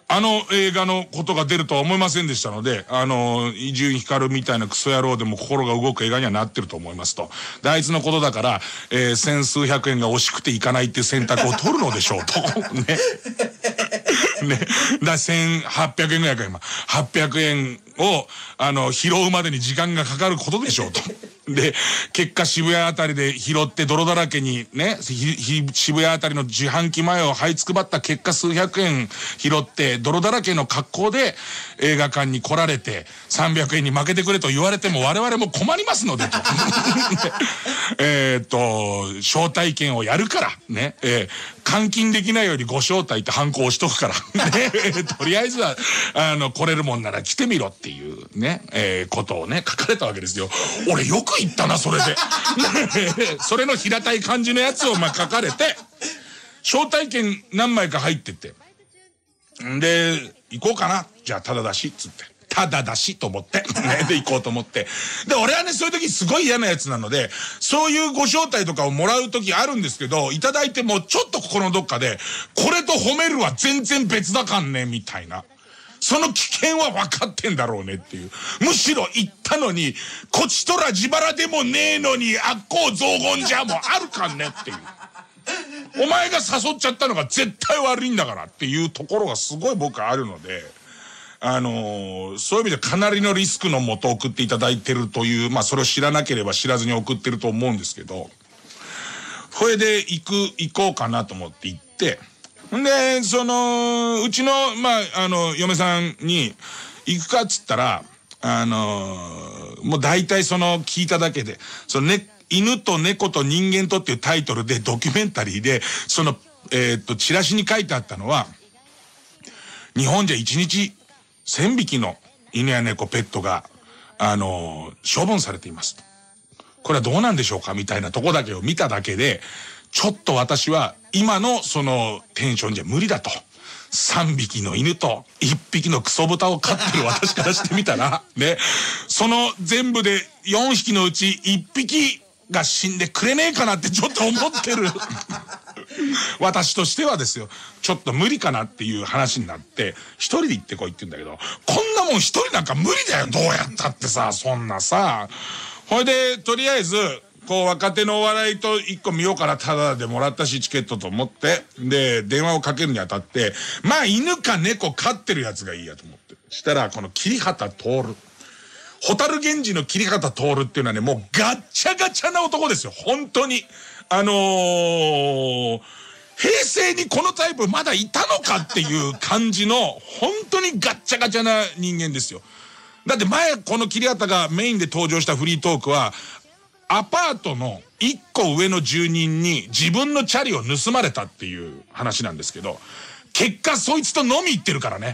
あの映画のことが出るとは思いませんでしたので、あの、伊集院光みたいなクソ野郎でも心が動く映画にはなってると思いますと。で、あいつのことだから、えー、千数百円が惜しくていかないっていう選択を取るのでしょうと。ね。ね。だ、千八百円ぐらいか今。はっぴゃくえんを、あの、拾うまでに時間がかかることでしょうと。で、結果渋谷あたりで拾って泥だらけにね、渋谷あたりの自販機前を這いつくばった結果数百円拾って泥だらけの格好で映画館に来られてさんびゃくえんに負けてくれと言われても我々も困りますのでと。えっと、招待券をやるから、ね、えー、換金できないようにご招待ってハンコ押しとくから、ね、とりあえずは、あの、来れるもんなら来てみろっていうね、えー、ことをね、書かれたわけですよ。俺よく言ったな、それで。それの平たい感じのやつを、まあ、書かれて、招待券何枚か入ってて、んで、行こうかな。じゃあ、ただだし、つって。ただだしと思って、ね、で行こうと思って。で、俺はね、そういう時すごい嫌なやつなので、そういうご招待とかをもらう時あるんですけど、いただいてもちょっと心のどっかで、これと褒めるは全然別だかんね、みたいな。その危険は分かってんだろうねっていう。むしろ言ったのに、こちとら自腹でもねえのに、悪行雑言じゃもあるかんねっていう。お前が誘っちゃったのが絶対悪いんだからっていうところがすごい僕はあるので、あのー、そういう意味でかなりのリスクのもと送っていただいてるという、まあそれを知らなければ知らずに送ってると思うんですけど、これで行く、行こうかなと思って行って、んで、その、うちの、まあ、あの、嫁さんに、行くかっつったら、あのー、もう大体その、聞いただけで、そのね、犬と猫と人間とっていうタイトルでドキュメンタリーで、その、えー、っと、チラシに書いてあったのは、日本じゃ一日千匹の犬や猫、ペットが、あのー、処分されています。これはどうなんでしょうかみたいなとこだけを見ただけで、ちょっと私は今のそのテンションじゃ無理だと。さんびきの犬といっぴきのクソ豚を飼ってる私からしてみたら、ね、その全部でよんひきのうちいっぴきが死んでくれねえかなってちょっと思ってる。私としてはですよ、ちょっと無理かなっていう話になって、一人で行ってこいって言うんだけど、こんなもん一人なんか無理だよ、どうやったってさ、そんなさ。ほいで、とりあえず、こう若手のお笑いと一個見ようからタダでもらったしチケットと思って、で、電話をかけるにあたって、まあ犬か猫飼ってるやつがいいやと思って。したら、この桐畑徹。ホタル源氏の桐畑徹っていうのはね、もうガッチャガチャな男ですよ。本当に。あのー、平成にこのタイプまだいたのかっていう感じの、本当にガッチャガチャな人間ですよ。だって前この桐畑がメインで登場したフリートークは、アパートの一個上の住人に自分のチャリを盗まれたっていう話なんですけど、結果そいつと飲み行ってるからね。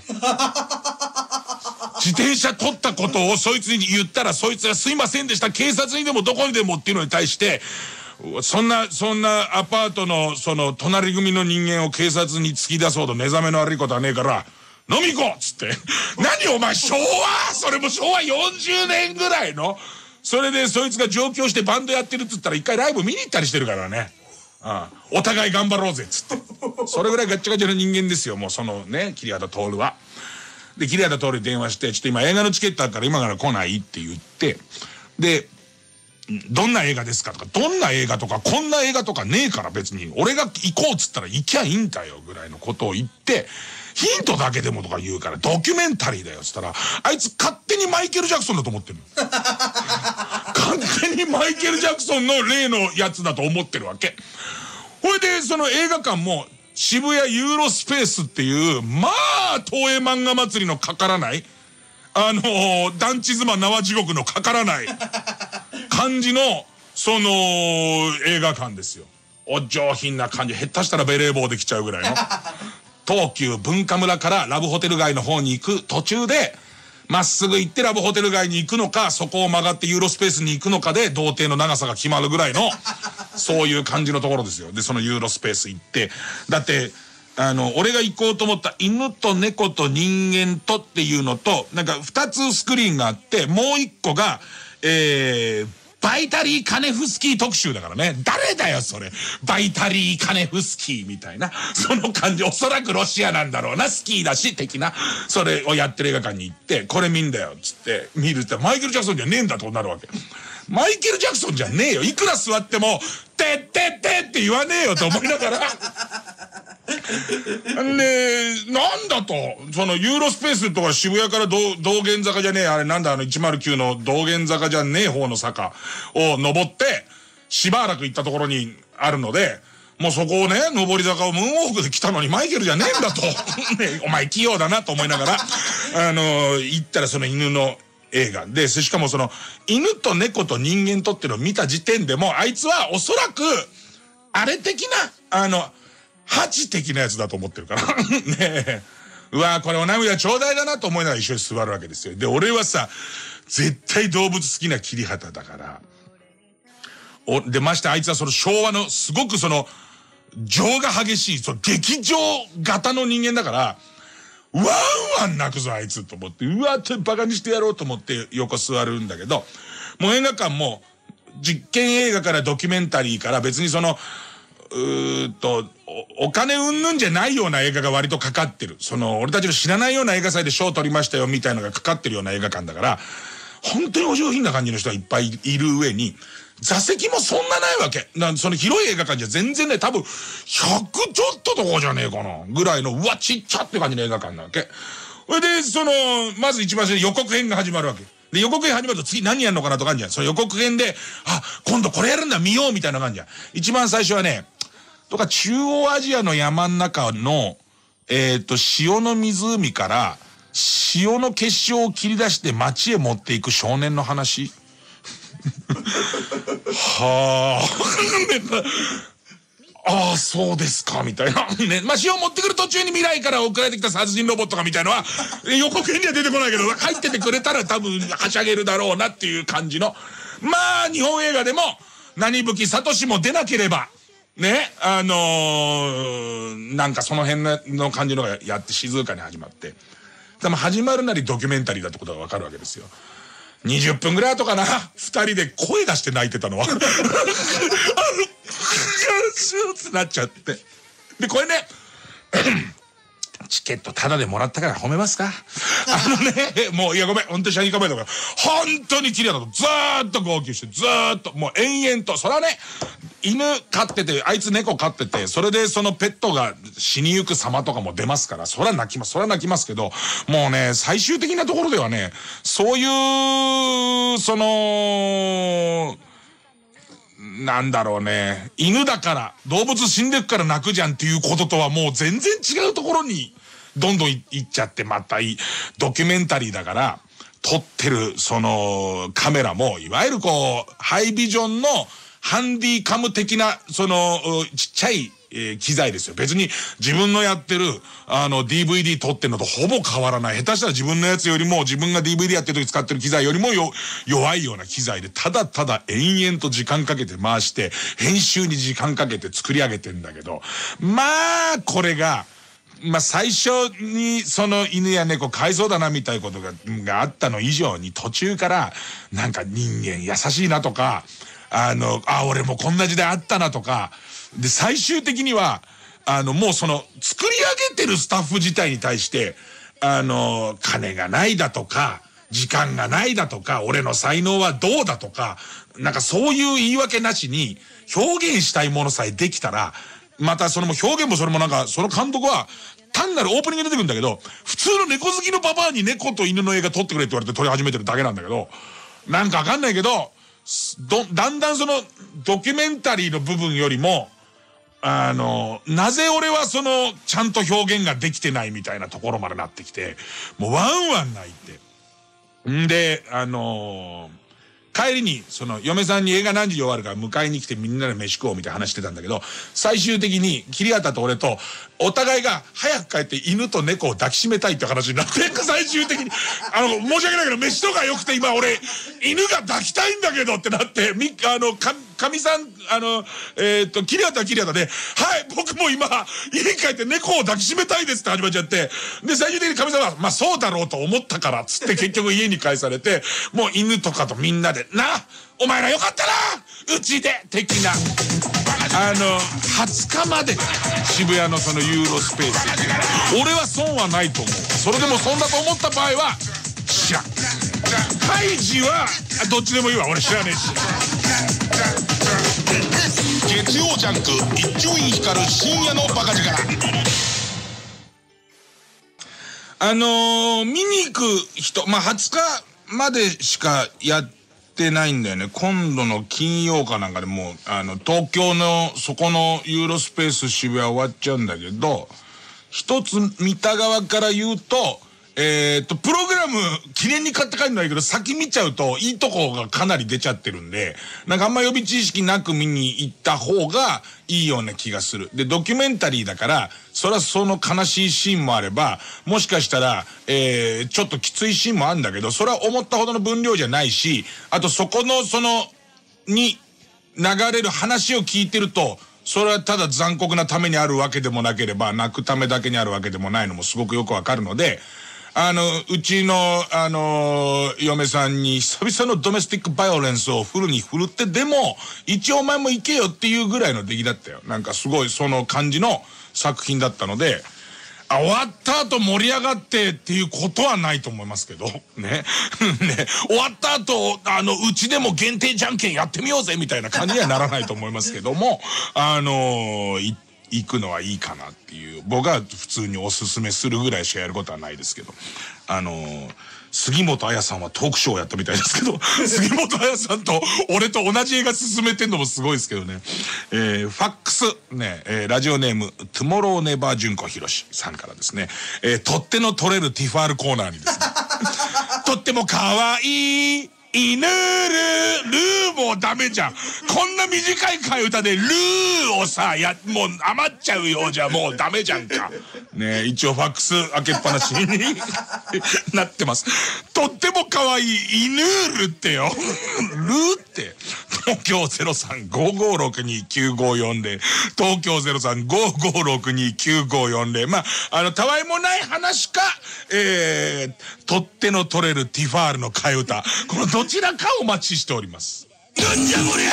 自転車取ったことをそいつに言ったら、そいつがすいませんでした、警察にでもどこにでもっていうのに対して、そんな、そんなアパートのその隣組の人間を警察に突き出すほど目覚めの悪いことはねえから、飲み行こうっつって。何お前昭和それも昭和よんじゅうねんぐらいのそれでそいつが上京してバンドやってるっつったら一回ライブ見に行ったりしてるからね。ああ、お互い頑張ろうぜっつって。それぐらいガッチャガチャな人間ですよ、もうそのね、桐畑徹は。で、桐畑徹に電話して、ちょっと今映画のチケットあるから今から来ないって言って、で、どんな映画ですかとか、どんな映画とか、こんな映画とかねえから別に、俺が行こうっつったら行きゃいいんだよぐらいのことを言って、ヒントだけでもとか言うから、ドキュメンタリーだよっつったら、あいつ勝手にマイケル・ジャクソンだと思ってるの。勝手にマイケル・ジャクソンの例のやつだと思ってるわけ。ほいで、その映画館も、渋谷ユーロスペースっていう、まあ、東映漫画祭りのかからない、あのー、団地妻縄地獄のかからない感じの、その、映画館ですよ。お上品な感じ。下手したらベレー帽で来ちゃうぐらいの。東急文化村からラブホテル街の方に行く途中で、まっすぐ行ってラブホテル街に行くのか、そこを曲がってユーロスペースに行くのかで、童貞の長さが決まるぐらいの、そういう感じのところですよ。で、そのユーロスペース行って、だって、あの、俺が行こうと思った犬と猫と人間とっていうのと、なんか二つスクリーンがあって、もう一個が、えー、 バイタリー・カネフスキー特集だからね。誰だよ、それ。バイタリー・カネフスキーみたいな。その感じ、おそらくロシアなんだろうな、スキーだし、的な。それをやってる映画館に行って、これ見んだよ、つって、見るって、マイケル・ジャクソンじゃねえんだとなるわけ。マイケル・ジャクソンじゃねえよ。いくら座っても、てってってって言わねえよと思いながら。で、なんだと、そのユーロスペースとか渋谷から道玄坂じゃねえ、あれなんだあのいちまるきゅうの道玄坂じゃねえ方の坂を登って、しばらく行ったところにあるので、もうそこをね、上り坂をムーンウォークで来たのにマイケルじゃねえんだと。ね、お前器用だなと思いながら、あの、行ったらその犬の、映画で、しかもその犬と猫と人間とっていうのを見た時点でもあいつはおそらくあれ的なあのハチ的なやつだと思ってるからねえ、うわーこれお涙ちょうだいだなと思いながら一緒に座るわけですよ。で俺はさ絶対動物好きな桐畑だからおでましてあいつはその昭和のすごくその情が激しいその劇場型の人間だからワンワン泣くぞあいつと思って、うわってバカにしてやろうと思って横座るんだけど、もう映画館も実験映画からドキュメンタリーから別にその、うーっと、お、お金うんぬんじゃないような映画が割とかかってる。その、俺たちの知らないような映画祭で賞を取りましたよみたいなのがかかってるような映画館だから、本当にお上品な感じの人がいっぱいいる上に、座席もそんなないわけ。なその広い映画館じゃ全然ね、多分、ひゃくちょっととこじゃねえかな。ぐらいの、うわ、ちっちゃって感じの映画館なわけ。それで、その、まず一番最初に予告編が始まるわけ。で、予告編始まると次何やんのかなとかあるじゃん。その予告編で、あ、今度これやるんだ、見ようみたいな感じじゃん。一番最初はね、とか中央アジアの山の中の、えっと、潮の湖から、潮の結晶を切り出して街へ持っていく少年の話。はあ。ああ、そうですか、みたいな。ね。まあ、塩持ってくる途中に未来から送られてきた殺人ロボットかみたいのは、予告編には出てこないけど、入っててくれたら多分はしゃげるだろうなっていう感じの。まあ、日本映画でも、何吹聡も出なければ、ね、あのー、なんかその辺の感じのがやって静かに始まって。でも始まるなりドキュメンタリーだってことがわかるわけですよ。にじゅっぷんぐらい後かな、二人で声出して泣いてたのは。シューってなっちゃって。で、これね、チケットタダでもらったから褒めますか。あのね、もう、いやごめん、本当に社員構えたから、本当に綺麗だと、ずーっと号泣して、ずーっと、もう延々と、それはね、犬飼ってて、あいつ猫飼ってて、それでそのペットが死にゆく様とかも出ますから、それは泣きます、それは泣きますけど、もうね、最終的なところではね、そういう、その、なんだろうね、犬だから、動物死んでくから泣くじゃんっていうこととはもう全然違うところに、どんどんいっちゃって、またいい、ドキュメンタリーだから、撮ってる、その、カメラも、いわゆるこう、ハイビジョンの、ハンディカム的な、その、ちっちゃい、えー、機材ですよ。別に自分のやってる、あの、ディーブイディー 撮ってるのとほぼ変わらない。下手したら自分のやつよりも、自分が ディーブイディー やってる時使ってる機材よりもよ、弱いような機材で、ただただ延々と時間かけて回して、編集に時間かけて作り上げてんだけど、まあ、これが、まあ、最初にその犬や猫飼いそうだなみたいなことが、があったの以上に途中から、なんか人間優しいなとか、あの、あ、俺もこんな時代あったなとか、で、最終的には、あの、もうその、作り上げてるスタッフ自体に対して、あの、金がないだとか、時間がないだとか、俺の才能はどうだとか、なんかそういう言い訳なしに、表現したいものさえできたら、またそれも表現もそれもなんか、その監督は、単なるオープニングで出てくるんだけど、普通の猫好きのパパに猫と犬の映画撮ってくれって言われて撮り始めてるだけなんだけど、なんかわかんないけど、ど、だんだんそのドキュメンタリーの部分よりも、あの、なぜ俺はその、ちゃんと表現ができてないみたいなところまでなってきて、もうワンワン泣いて。んで、あのー、帰りに、その、嫁さんに映画何時に終わるから迎えに来てみんなで飯食おうみたいな話してたんだけど、最終的に、桐畑と俺と、お互いが早く帰って犬と猫を抱きしめたいって話になって、最終的に、あの、申し訳ないけど、飯とか良くて今俺、犬が抱きたいんだけどってなって、み、あの、か、 かみさん、あの、えー、っと、キリアタキリアタで、はい、僕も今、家に帰って猫を抱きしめたいですって始まっちゃって、で、最終的にかみさんは、まあそうだろうと思ったから、つって結局家に帰されて、もう犬とかとみんなで、な、お前らよかったなうちで的な。あの、はつかまで渋谷のそのユーロスペース。俺は損はないと思う。それでも損だと思った場合は、知らん。カイジは、どっちでもいいわ。俺知らねえし。月曜ジャンク一丁院光る深夜のバカ力。あのー、見に行く人、まあ、はつかまでしかやってないんだよね。今度の金曜かなんかでもう、あの、東京のそこのユーロスペース渋谷終わっちゃうんだけど、一つ見た側から言うと、えっと、プログラム記念に買って帰るのはいいけど、先見ちゃうといいとこがかなり出ちゃってるんで、なんかあんま予備知識なく見に行った方がいいような気がする。で、ドキュメンタリーだから、それはその悲しいシーンもあれば、もしかしたら、えー、ちょっときついシーンもあるんだけど、それは思ったほどの分量じゃないし、あとそこの、その、に流れる話を聞いてると、それはただ残酷なためにあるわけでもなければ、泣くためだけにあるわけでもないのもすごくよくわかるので、あの、うちの、あの、嫁さんに久々のドメスティックバイオレンスをフルに振るってでも、一応お前も行けよっていうぐらいの出来だったよ。なんかすごいその感じの作品だったので、あ、終わった後盛り上がってっていうことはないと思いますけど、ね。ね。終わった後、あの、うちでも限定じゃんけんやってみようぜみたいな感じにはならないと思いますけども、あの、行って、行くのはいいかなっていう、僕は普通におすすめするぐらいしかやることはないですけど、あのー、杉本彩さんはトークショーをやったみたいですけど、杉本彩さんと俺と同じ映画進めてんのもすごいですけどね。えー、ファックス、ね、えー、ラジオネーム、トゥモローネバー純子ひろしさんからですね、えー、取っ手の取れるティファールコーナーにですね、とっても可愛い犬ルー、ルーもダメじゃん。こんな短い替え歌でルーをさ、や、もう余っちゃうようじゃもうダメじゃんか。ねえ、一応ファックス開けっぱなしになってます。とっても可愛い犬ルってよ。ルーって。東京 ゼロさん ごーごーろくに きゅうごーよんぜろ 東京 ゼロさん ごーごーろくに きゅうごーよんぜろ まあ、あの、たわいもない話か、えー、取っ手の取れるティファールの替え歌。このどちらかお待ちしております。なんじゃこりゃ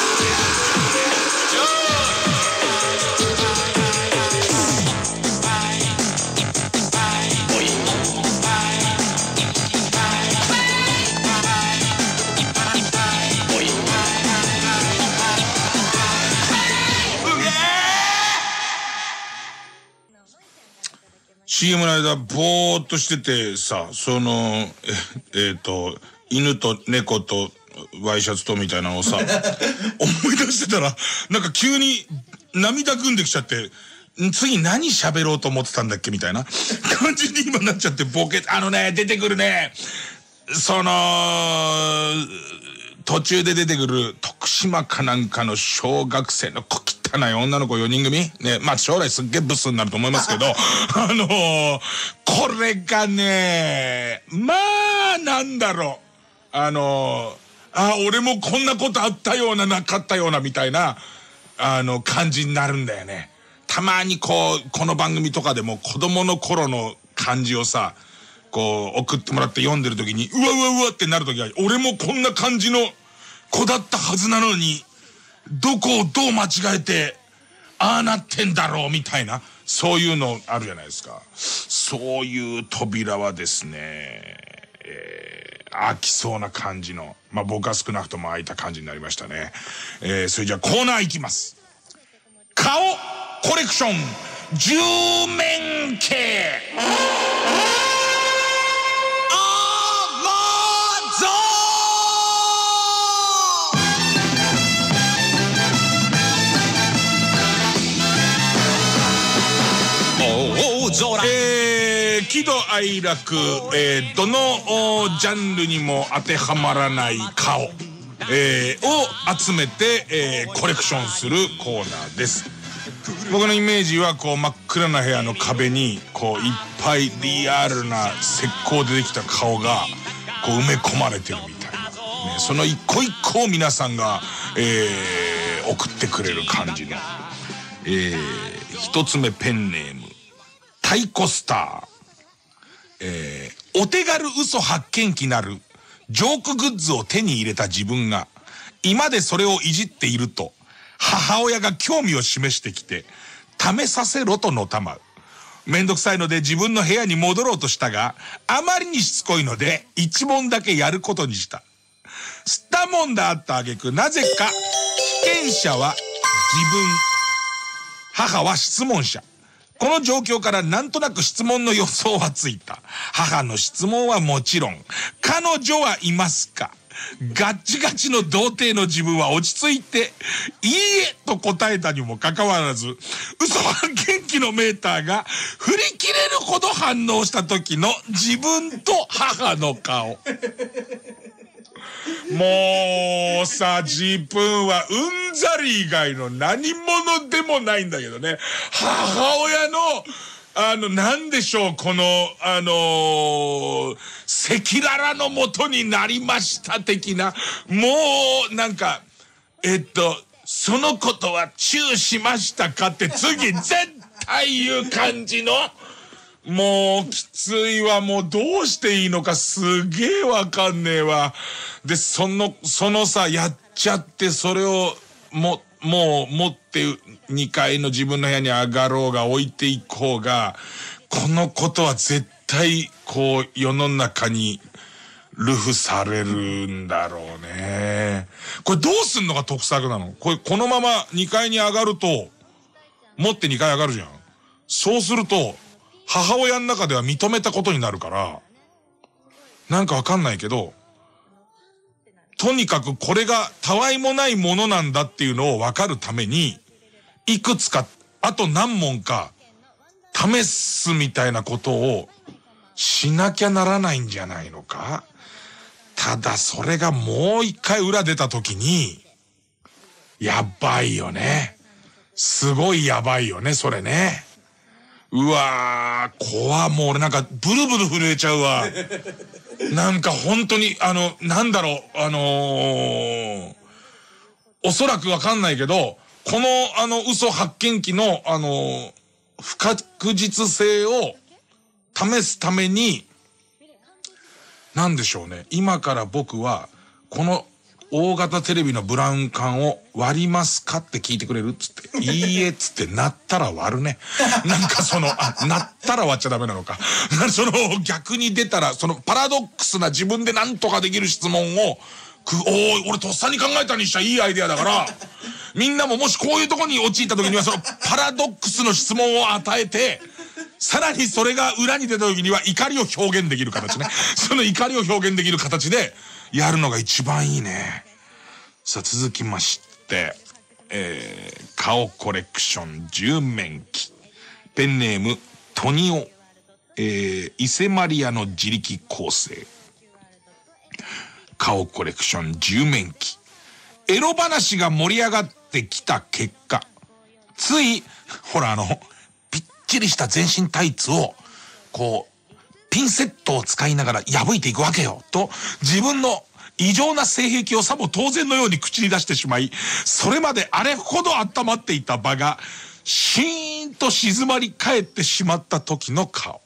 シーエム の間、ぼーっとしててさ、その、え、えーと、犬と猫とワイシャツとみたいなのをさ、思い出してたら、なんか急に涙ぐんできちゃって、次何喋ろうと思ってたんだっけみたいな感じに今なっちゃってボケ、あのね、出てくるね、その、途中で出てくる徳島かなんかの小学生の小汚い女の子よにん組ね、まあ将来すっげえブスになると思いますけど、あのー、これがね、まあ、なんだろう。あのー、あ、俺もこんなことあったようななかったようなみたいな、あの、感じになるんだよね。たまにこう、この番組とかでも子供の頃の感じをさ、こう、送ってもらって読んでる時に、うわうわうわってなる時は、俺もこんな感じの子だったはずなのに、どこをどう間違えて、ああなってんだろうみたいな、そういうのあるじゃないですか。そういう扉はですね、えー、開きそうな感じの、まあ僕は少なくとも開いた感じになりましたね。えー、それじゃあコーナーいきます。顔コレクションじゅうめん系。えー、喜怒哀楽、えー、どのジャンルにも当てはまらない顔、えー、を集めて、えー、コレクションするコーナーです。僕のイメージはこう真っ暗な部屋の壁にこういっぱいリアルな石膏でできた顔がこう埋め込まれてるみたいな、ね、その一個一個を皆さんがえー、送ってくれる感じの。えー、一つ目ペンネーム、太鼓スター。えー、お手軽嘘発見器なるジョークグッズを手に入れた自分が、今でそれをいじっていると、母親が興味を示してきて、試させろとのたまう。めんどくさいので自分の部屋に戻ろうとしたが、あまりにしつこいので、一問だけやることにした。吸ったもんだあった挙句、なぜか、被験者は自分、母は質問者。この状況からなんとなく質問の予想はついた。母の質問はもちろん、彼女はいますか？ガッチガチの童貞の自分は落ち着いて、いいえと答えたにもかかわらず、嘘発見器のメーターが振り切れるほど反応した時の自分と母の顔。もうさ、自分はうんざり以外の何者でもないんだけどね。母親の、あの、なんでしょう、この、あのー、赤裸々の元になりました的な、もう、なんか、えっと、そのことはチューしましたかって次絶対言う感じの、もうきついわ、もうどうしていいのかすげえわかんねえわ。で、その、そのさ、やっちゃってそれをも、もう持ってにかいの自分の部屋に上がろうが置いていこうが、このことは絶対こう世の中に流布されるんだろうね。これどうすんのが得策なの？これこのままにかいに上がると、持ってにかい上がるじゃん。そうすると、母親の中では認めたことになるから、なんかわかんないけど、とにかくこれがたわいもないものなんだっていうのをわかるために、いくつか、あと何問か、試すみたいなことをしなきゃならないんじゃないのか？ただそれがもう一回裏出た時に、やばいよね。すごいやばいよね、それね。うわー、怖もう俺なんかブルブル震えちゃうわ。なんか本当に、あの、なんだろう、あのー、おそらくわかんないけど、このあの嘘発見器のあのー、不確実性を試すために、なんでしょうね。今から僕は、この大型テレビのブラウン管を割りますかって聞いてくれるっつって、いいえっつって鳴ったら割るね。なんかその、あ、鳴ったら割っちゃダメなのか。その逆に出たら、そのパラドックスな自分で何とかできる質問を、く、おー、俺とっさに考えたにしちゃいいアイデアだから、みんなももしこういうとこに陥った時にはそのパラドックスの質問を与えて、さらにそれが裏に出た時には怒りを表現できる形ね。その怒りを表現できる形でやるのが一番いいね。さあ続きまして、えー、顔コレクションじゅう面記。ペンネームトニオ、えー、伊勢マリアの自力構成。顔コレクションじゅう面記。エロ話が盛り上がってきた結果、つい、ほらあの、ぴっちりした全身タイツを、こう、ピンセットを使いながら破いていくわけよ。と、自分の異常な性癖をさも当然のように口に出してしまい、それまであれほど温まっていた場が、シーンと静まり返ってしまった時の顔。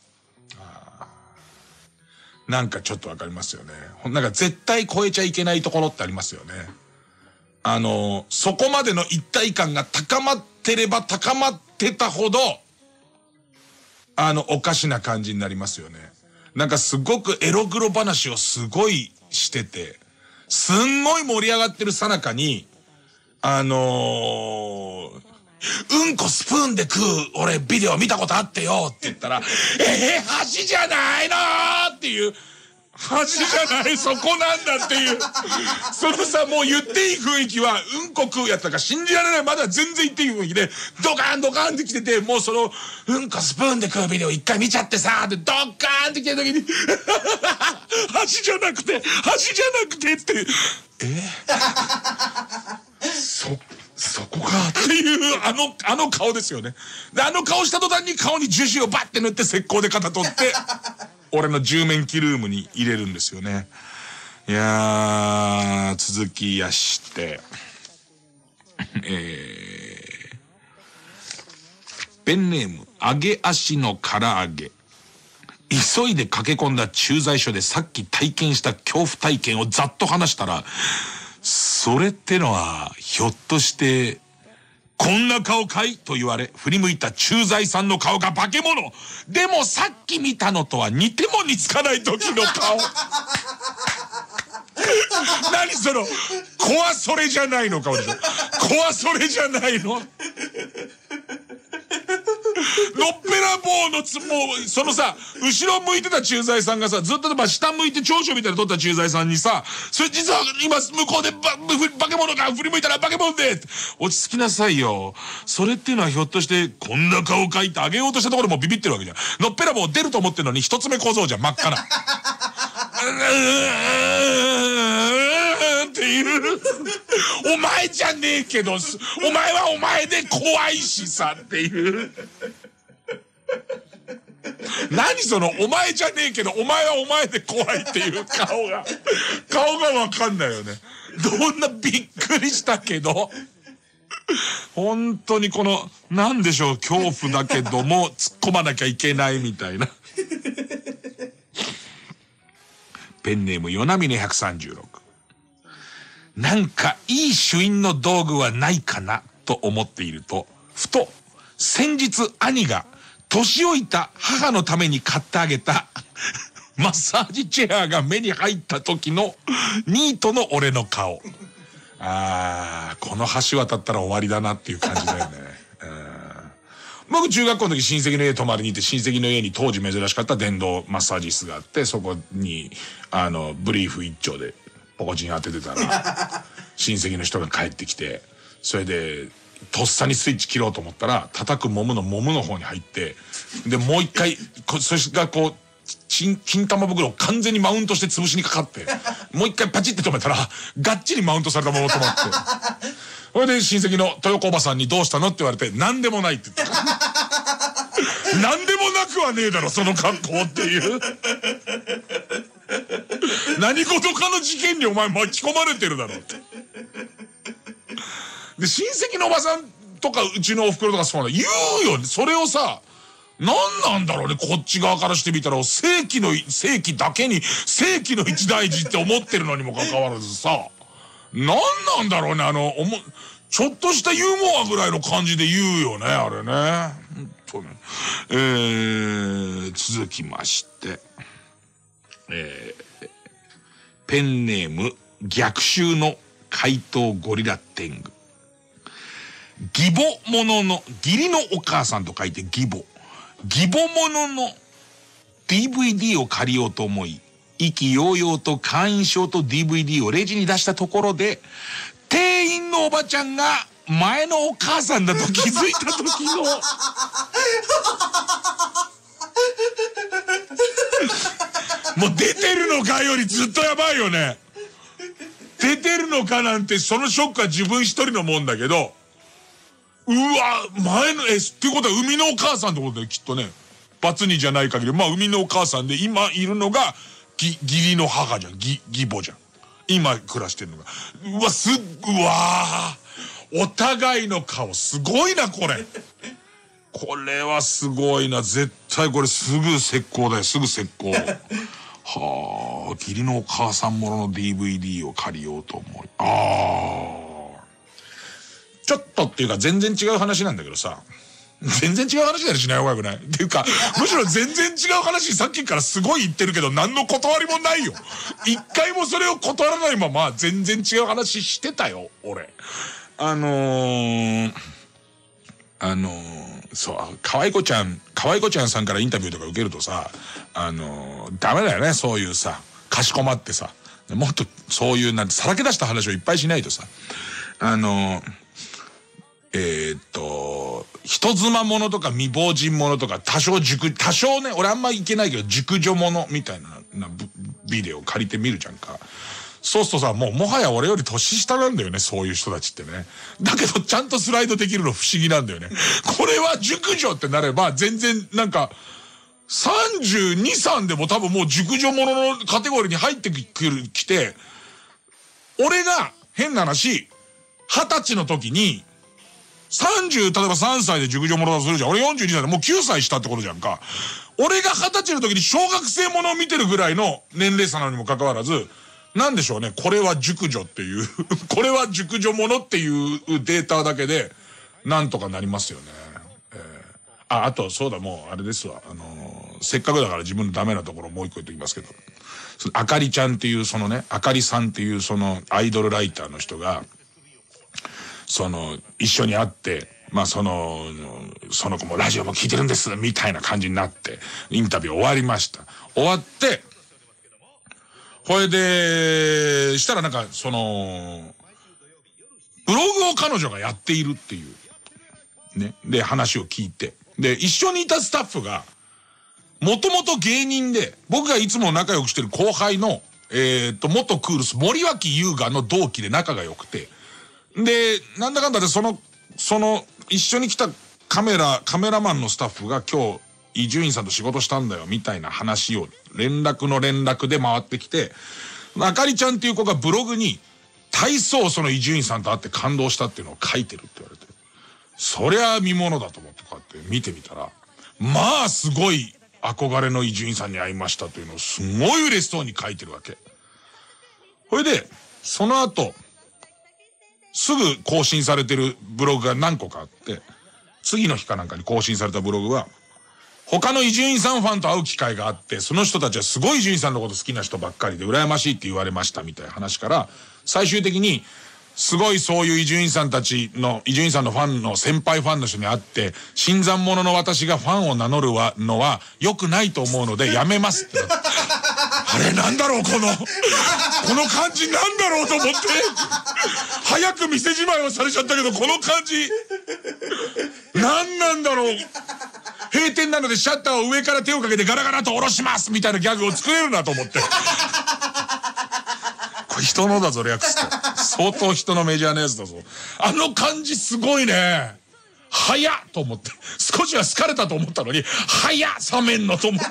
なんかちょっとわかりますよね。なんか絶対超えちゃいけないところってありますよね。あの、そこまでの一体感が高まってれば高まってたほど、あの、おかしな感じになりますよね。なんかすごくエログロ話をすごいしてて、すんごい盛り上がってるさなかに、あのー、うんこスプーンで食う俺ビデオ見たことあってよって言ったら、えー、箸じゃないのーっていう、恥じゃない、そこなんだっていう。そのさ、もう言っていい雰囲気は、うんこ食うやつだから信じられない。まだ全然言っていい雰囲気で、ドカーンドカーンって来てて、もうその、うんこスプーンで食うビデオ一回見ちゃってさ、で、ドカーンって来てる時に、箸じゃなくて、箸じゃなくてって、えそ、そこかっていう、あの、あの顔ですよね。で、あの顔した途端に顔に樹脂をバッて塗って石膏で肩取って、俺のじゅう面記ルームに入れるんですよね。いやー、続きやして。 えー、ペンネーム、揚げ足の唐揚げ。急いで駆け込んだ駐在所でさっき体験した恐怖体験をざっと話したら、それってのは、ひょっとして、こんな顔かいと言われ、振り向いた駐在さんの顔が化け物。でもさっき見たのとは似ても似つかない時の顔。何その、子はそれじゃないの顔でしょ。子はそれじゃないの。のっぺらぼうのつ、もう、そのさ、後ろ向いてた駐在さんがさ、ずっとまあ下向いて長所みたいな撮った駐在さんにさ、それ実は今向こうでば、化け物が振り向いたら化け物で落ち着きなさいよ。それっていうのはひょっとして、こんな顔描いてあげようとしたところもビビってるわけじゃん。のっぺらぼう出ると思ってるのに一つ目小僧じゃん、真っ赤な。っていう。お前じゃねえけど、お前はお前で怖いしさっていう。何その、お前じゃねえけど、お前はお前で怖いっていう顔が、顔がわかんないよね。どんなびっくりしたけど、本当にこの、なんでしょう、恐怖だけども、突っ込まなきゃいけないみたいな。ペンネーム、与那峰ひゃくさんじゅうろく。なんかいい朱印の道具はないかなと思っていると、ふと、先日兄が年老いた母のために買ってあげたマッサージチェアが目に入った時のニートの俺の顔。あー、この橋渡ったら終わりだなっていう感じだよね。僕中学校の時親戚の家泊まりに行って、親戚の家に当時珍しかった電動マッサージ室があって、そこにあのブリーフ一丁でポコチン当ててたら親戚の人が帰ってきて、それでとっさにスイッチ切ろうと思ったら叩く揉むの揉むの方に入って、でもう一回それがこう金玉袋を完全にマウントして潰しにかかって、もう一回パチって止めたらがっちりマウントされたまま止まって、それで親戚の豊子おばさんにどうしたのって言われて、なんでもないって言ってなんでもなくはねえだろその格好っていう何事かの事件にお前巻き込まれてるだろって。で親戚のおばさんとかうちのお袋とかそうなの言うよね。それをさ、何なんだろうね、こっち側からしてみたら正規の正規だけに正規の一大事って思ってるのにもかかわらずさ、何なんだろうね、あのおもちょっとしたユーモアぐらいの感じで言うよね、あれね。本当ね。えー、続きまして、えー、ペンネーム逆襲の怪盗ゴリラ天狗。義母者の義理のお母さんと書いて義母。義母者の ディーブイディー を借りようと思い、意気揚々と会員証と ディーブイディー をレジに出したところで、店員のおばちゃんが前のお母さんだと気づいた時のもう出てるのかよりずっとやばいよね。出てるのかなんて、そのショックは自分一人のもんだけど、うわ、前の、え、っていうことは生みのお母さんってことだよ、きっとね。バツにじゃない限り、まあ生みのお母さんで、今いるのが、ぎ、義理の母じゃん、ぎ、義母じゃん。今暮らしてるのが。うわ、すっ、うわー、お互いの顔、すごいな、これ。これはすごいな、絶対これすぐ石膏だよ、すぐ石膏。はあ、義理のお母さんものの ディーブイディー を借りようと思い。ああ。ちょっとっていうか全然違う話なんだけどさ。全然違う話だよしない方がよくないっていうか、むしろ全然違う話さっきからすごい言ってるけど何の断りもないよ。一回もそれを断らないまま全然違う話してたよ、俺。あのー、あのー、そう、かわいこちゃん、かわいこちゃんさんからインタビューとか受けるとさ、あのー、ダメだよね、そういうさ、かしこまってさ。もっとそういうなんてさらけ出した話をいっぱいしないとさ、あのー、えー、っと、人妻ものとか未亡人ものとか多少熟、多少ね、俺あんまいけないけど熟女ものみたいななビデオ借りてみるじゃんか。そうするとさ、もうもはや俺より年下なんだよね、そういう人たちってね。だけどちゃんとスライドできるの不思議なんだよね。これは熟女ってなれば全然なんか、さんじゅうに、さんでも多分もう熟女もののカテゴリーに入ってくる、きて、俺が変な話、 二十歳の時に、さんじゅう、例えばさんさいで熟女ものだとするじゃん。俺よんじゅうにさいでもうきゅうさい下ってことじゃんか。俺が二十歳の時に小学生ものを見てるぐらいの年齢差なのにもかかわらず、なんでしょうね、これは熟女っていう、これは熟女ものっていうデータだけで、なんとかなりますよね。えー、あ、あと、そうだ、もう、あれですわ。あのー、せっかくだから自分のダメなところもう一個言っときますけど、そのあかりちゃんっていう、そのね、あかりさんっていうそのアイドルライターの人が、その、一緒に会って、まあその、その子もラジオも聞いてるんです、みたいな感じになって、インタビュー終わりました。終わって、これで、したらなんか、その、ブログを彼女がやっているっていう、ね。で、話を聞いて。で、一緒にいたスタッフが、もともと芸人で、僕がいつも仲良くしてる後輩の、えっと、元クールス、森脇優雅の同期で仲が良くて、で、なんだかんだでその、その、一緒に来たカメラ、カメラマンのスタッフが今日、伊集院さんと仕事したんだよ、みたいな話を、連絡の連絡で回ってきて、あかりちゃんっていう子がブログに、体操その伊集院さんと会って感動したっていうのを書いてるって言われて、そりゃ見物だと思ってこうやって見てみたら、まあすごい憧れの伊集院さんに会いましたというのをすごい嬉しそうに書いてるわけ。それで、その後、すぐ更新されてるブログが何個かあって、次の日かなんかに更新されたブログは、他の伊集院さんファンと会う機会があって、その人たちはすごい伊集院さんのこと好きな人ばっかりで羨ましいって言われましたみたいな話から、最終的に、すごいそういう伊集院さんたちの、伊集院さんのファンの先輩ファンの人に会って、新参者の私がファンを名乗るのは良くないと思うのでやめますって。あれなんだろうこの、この感じなんだろうと思って、早く店じまいをされちゃったけど、この感じ、なんなんだろう。閉店なのでシャッターを上から手をかけてガラガラと下ろしますみたいなギャグを作れるなと思って。これ人のだぞ、略すと。相当人のメジャーなやつだぞ。あの感じすごいね。早っと思って。少しは好かれたと思ったのに、早っ冷めんのと思って。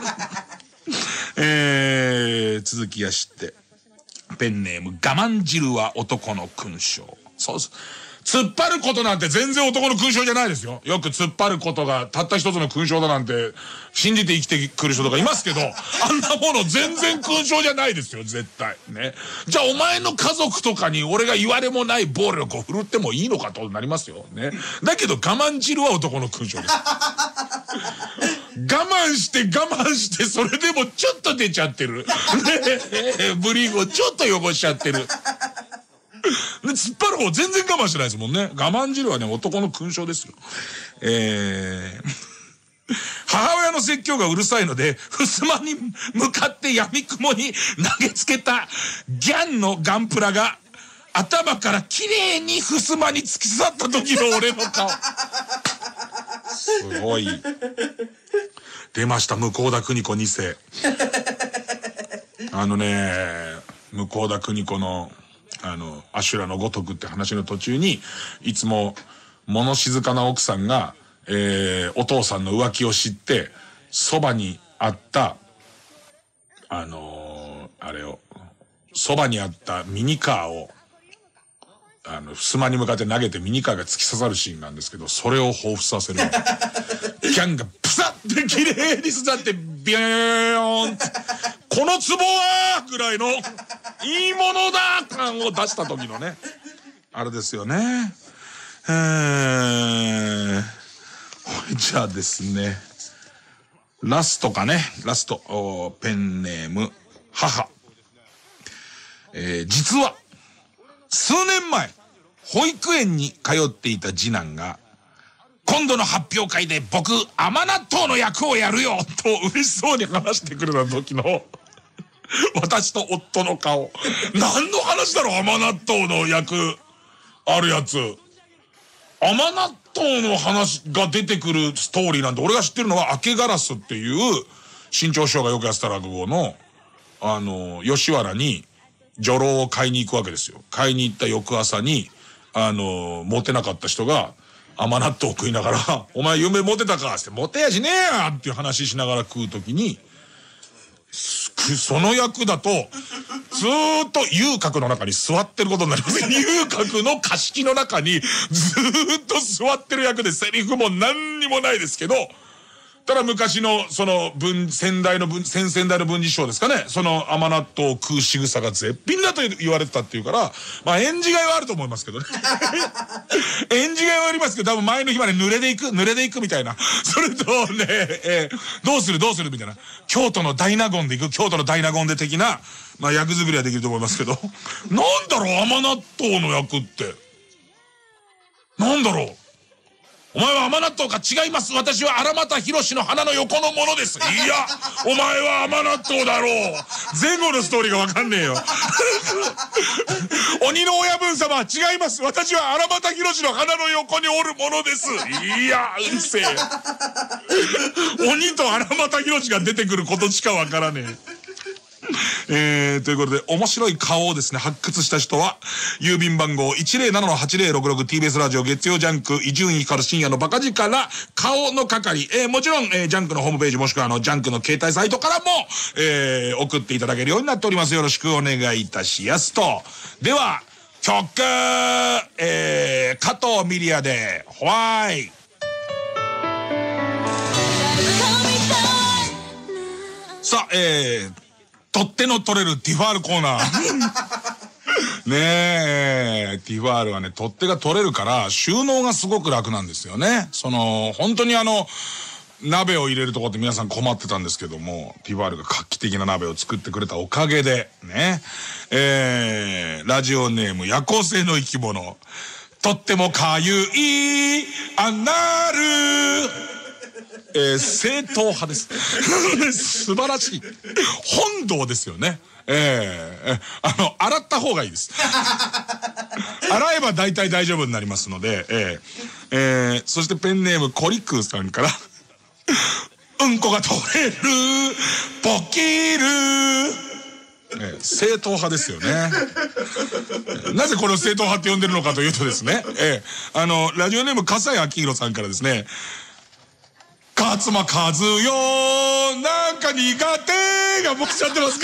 えー、続きやして。ペンネーム、我慢汁は男の勲章。そうです。突っ張ることなんて全然男の勲章じゃないですよ。よく突っ張ることがたった一つの勲章だなんて信じて生きてくる人とかいますけど、あんなもの全然勲章じゃないですよ、絶対。ね。じゃあお前の家族とかに俺が言われもない暴力を振るってもいいのかとなりますよ。ね。だけど我慢汁は男の勲章です。我慢して我慢してそれでもちょっと出ちゃってる。ね。ブリーフをちょっと汚しちゃってる。で、突っ張る方全然我慢してないですもんね。我慢汁はね、男の勲章ですよ。えー、母親の説教がうるさいので、襖に向かって闇雲に投げつけたギャンのガンプラが、頭から綺麗に襖に突き刺さった時の俺の顔。すごい。出ました、向田邦子に世。あのね、向田邦子の、あの、アシュラのごとくって話の途中に、いつも、物静かな奥さんが、えー、お父さんの浮気を知って、そばにあった、あのー、あれを、そばにあったミニカーを、あの、襖に向かって投げてミニカーが突き刺さるシーンなんですけど、それを彷彿させる。キャンがプサッて綺麗に刺さって、ビヨーンって、この壺はぐらいの、いいものだ感を出した時のね、あれですよね。えー、じゃあですね、ラストかね、ラスト、ペンネーム、母。えー、実は、数年前、保育園に通っていた次男が、今度の発表会で僕、甘納豆の役をやるよと嬉しそうに話してくれた時の、私と夫の顔。何の話だろう、甘納豆の役、あるやつ。甘納豆の話が出てくるストーリーなんて、俺が知ってるのは、明けガラスっていう、新潮師匠がよくやってた落語の、あの、吉原に、女郎を買いに行くわけですよ。買いに行った翌朝に、あの、モテなかった人が、甘納豆を食いながら、お前夢モテたかって、モテやしねえやっていう話しながら食うときに、その役だと、 ずーっと遊郭の中に座ってることになります。遊郭の貸し木の中にずーっと座ってる役でセリフも何にもないですけど、ただ昔の、その、文、先代の文、先々代の文治師匠ですかね。その甘納豆を食う仕草が絶品だと言われてたっていうから、まあ演じがいはあると思いますけどね。演じがいはありますけど、多分前の日まで濡れで行く、濡れで行くみたいな。それとね、えー、どうするどうするみたいな。京都の大納言で行く、京都の大納言で的な、まあ役作りはできると思いますけど。なんだろう、甘納豆の役って。なんだろう。お前は甘納豆か。違います。私は荒俣博の花の横のものです。いや、お前は甘納豆だろう。前後のストーリーがわかんねえよ。鬼の親分様、違います。私は荒俣博の花の横におるものです。いや、うるせえ。鬼と荒俣博が出てくることしかわからねえ。えー、ということで、面白い顔をですね、発掘した人は、郵便番号 いちゼロななのはちゼロろくろく ティービーエス ラジオ月曜ジャンク伊集院光深夜のバカ力顔の係、えー、もちろん、えー、ジャンクのホームページもしくはあの、ジャンクの携帯サイトからも、えー、送っていただけるようになっております。よろしくお願いいたしやすと。では、曲、えー、加藤ミリアで、ホワイ。さあ、えー、取っ手の取れるティファールコーナー。ねえ、ティファールはね、取っ手が取れるから収納がすごく楽なんですよね。その、本当にあの、鍋を入れるとこって皆さん困ってたんですけども、ティファールが画期的な鍋を作ってくれたおかげで、ね。えー、ラジオネーム夜行性の生き物。とってもかゆい、アナル。えー、正統派です。素晴らしい。本堂ですよね。えー、あの、洗った方がいいです。洗えば大体大丈夫になりますので、えー、えー、そしてペンネームコリクーさんから、うんこが取れる、ポキる、えー、正統派ですよね。なぜこれを正統派って呼んでるのかというとですね、えー、あの、ラジオネーム笠井明宏さんからですね、勝間和代なんか苦手が僕ちゃってますから。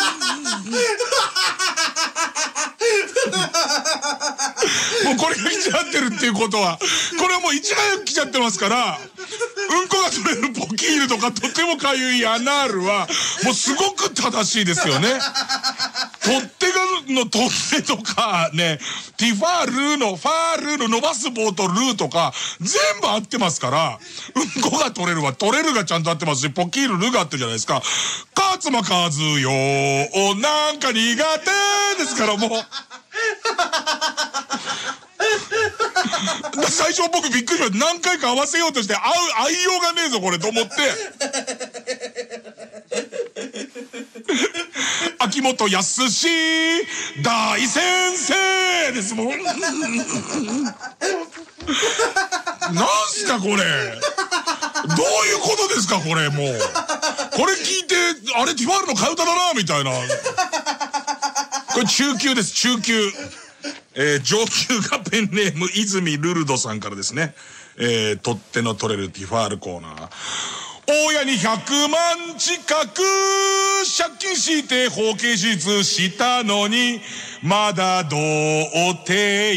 もうこれが来ちゃってるっていうことは、これはもう一番来ちゃってますから、うんこが取れるポキールとかとてもかゆいアナールは、もうすごく正しいですよね。取っ手がの取っ手とかね、ティファールのファールの伸ばす棒とルーとか、全部合ってますから、うんこが取れるは取れるがちゃんと合ってますし、ポキールルが合ってるじゃないですか。勝間和代なんか苦手ですからもう。最初僕びっくりしました。何回か合わせようとして合う、合いようがねえぞこれと思って。秋元康大先生ですもん。なんすかこれ。どういうことですかこれもう。これ聞いて、あれティファールの替え歌だなみたいな。これ中級です、中級。えー、上級がペンネーム泉ルルドさんからですね。えー、取っ手の取れるティファールコーナー。大家にひゃくまん近く借金して包茎手術したのにまだ童貞。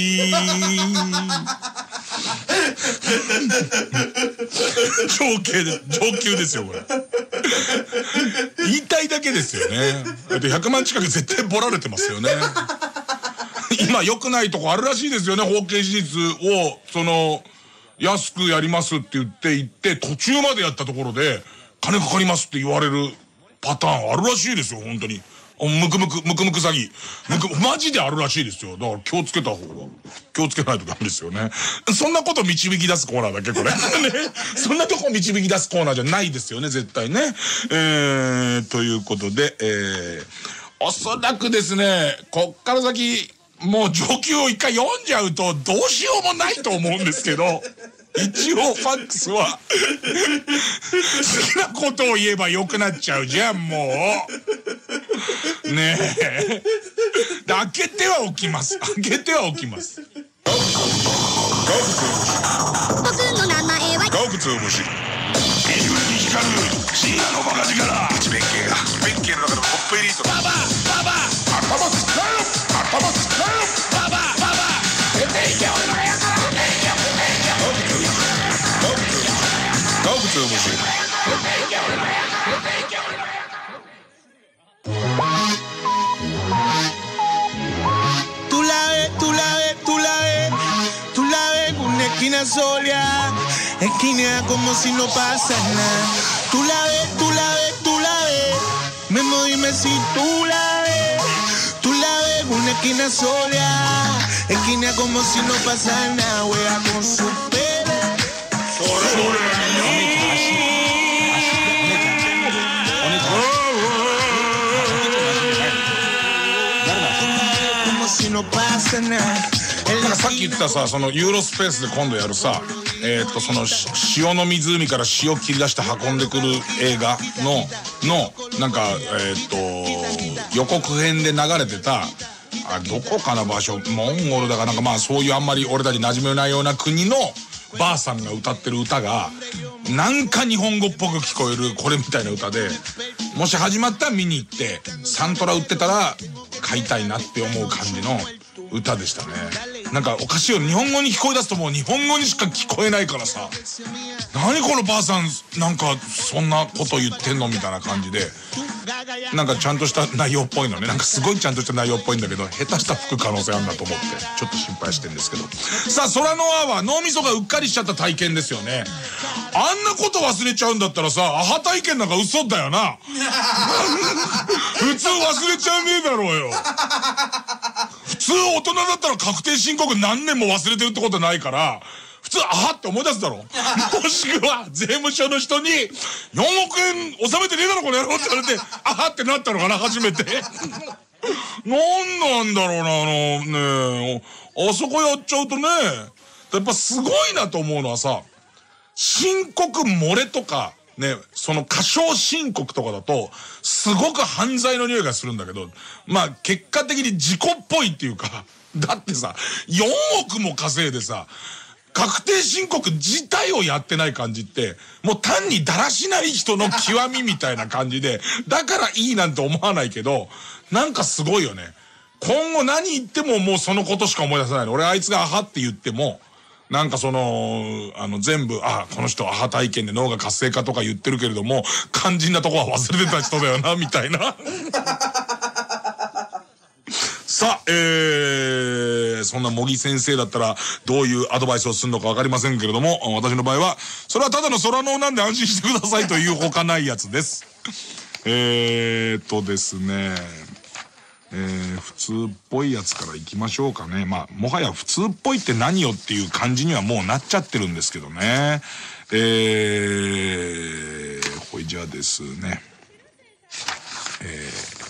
上級で上級ですよこれ。言いたいだけですよね。だってひゃくまん近く絶対ボられてますよね。今良くないとこあるらしいですよね。包茎手術をその安くやりますって言って行って途中までやったところで金かかりますって言われるパターンあるらしいですよ本当に。ムクムクムクムク詐欺ムクマジであるらしいですよ。だから気をつけた方が気をつけないとダメですよね。そんなこと導き出すコーナーだっけこれ。ね、そんなとこ導き出すコーナーじゃないですよね絶対ね。えー、ということで、えー、おそらくですねこっから先もう上級を一回読んじゃうとどうしようもないと思うんですけど、一応ファックスは好きなことを言えばよくなっちゃうじゃんもう。ねえ。開けてはおきます。開けてはおきます。 僕の名前はガウクツウムシ。 ビルに光る深夜のバカ力。 口弁慶が弁慶の中でもトップエリート。ババババ頭使えよ頭使えよババババ出ていけ俺の部屋から出ていけ出ていけガウブツ面白い。出ていけ俺の部屋から出ていけ俺の部屋から。 Tú la ves, tú la ves, tú la ves, tú la ves en una esquina sola, esquina como si no pasa nada. Tú la ves, tú la ves, tú la ves, Memo dime si tú la ves, tú la ves en una esquina sola, esquina como si no pasa nada, wea con su pelo. No pasa nada. なんかさっき言ったさ、そのユーロスペースで今度やるさ、えっとその潮の湖から塩切り出して運んでくる映画ののなんかえっと予告編で流れてた、あどこかな場所、モンゴルだかなんか、まあそういうあんまり俺たち馴染めないような国のばあさんが歌ってる歌がなんか日本語っぽく聞こえるこれみたいな歌で、もし始まったら見に行ってサントラ売ってたら買いたいなって思う感じの歌でしたね。なんかおかしいよ、日本語に聞こえ出すともう日本語にしか聞こえないからさ、何このばあさんなんかそんなこと言ってんのみたいな感じで、なんかちゃんとした内容っぽいのね。なんかすごいちゃんとした内容っぽいんだけど、下手したら吹く可能性あるんだと思ってちょっと心配してるんですけど。さあ空の輪は脳みそがうっかりしちゃった体験ですよね。あんなこと忘れちゃうんだったらさ、アハ体験なんか嘘だよな。普通忘れちゃうねえだろうよ。普通大人だったら確定申告何年も忘れてるってことないから、普通、あはって思い出すだろ。もしくは、税務署の人に、よんおくえん納めてねえだろ、この野郎って言われて、あはってなったのかな、初めて。なんなんだろうな、あの、ねえ、あそこやっちゃうとね、やっぱすごいなと思うのはさ、申告漏れとか、ね、その過少申告とかだと、すごく犯罪の匂いがするんだけど、まあ、結果的に事故っぽいっていうか、だってさ、よんおくも稼いでさ、確定申告自体をやってない感じって、もう単にだらしない人の極みみたいな感じで、だからいいなんて思わないけど、なんかすごいよね。今後何言ってももうそのことしか思い出せないの。俺あいつがアハって言っても、なんかその、あの全部、あ、この人アハ体験で脳が活性化とか言ってるけれども、肝心なとこは忘れてた人だよな、みたいな。さあ、えー、そんな茂木先生だったらどういうアドバイスをするのかわかりませんけれども、私の場合は、それはただの空脳なんで安心してくださいというほかないやつです。えーっとですね、えー、普通っぽいやつからいきましょうかね。まあ、もはや普通っぽいって何よっていう感じにはもうなっちゃってるんですけどね。えー、ほいじゃあですね。えー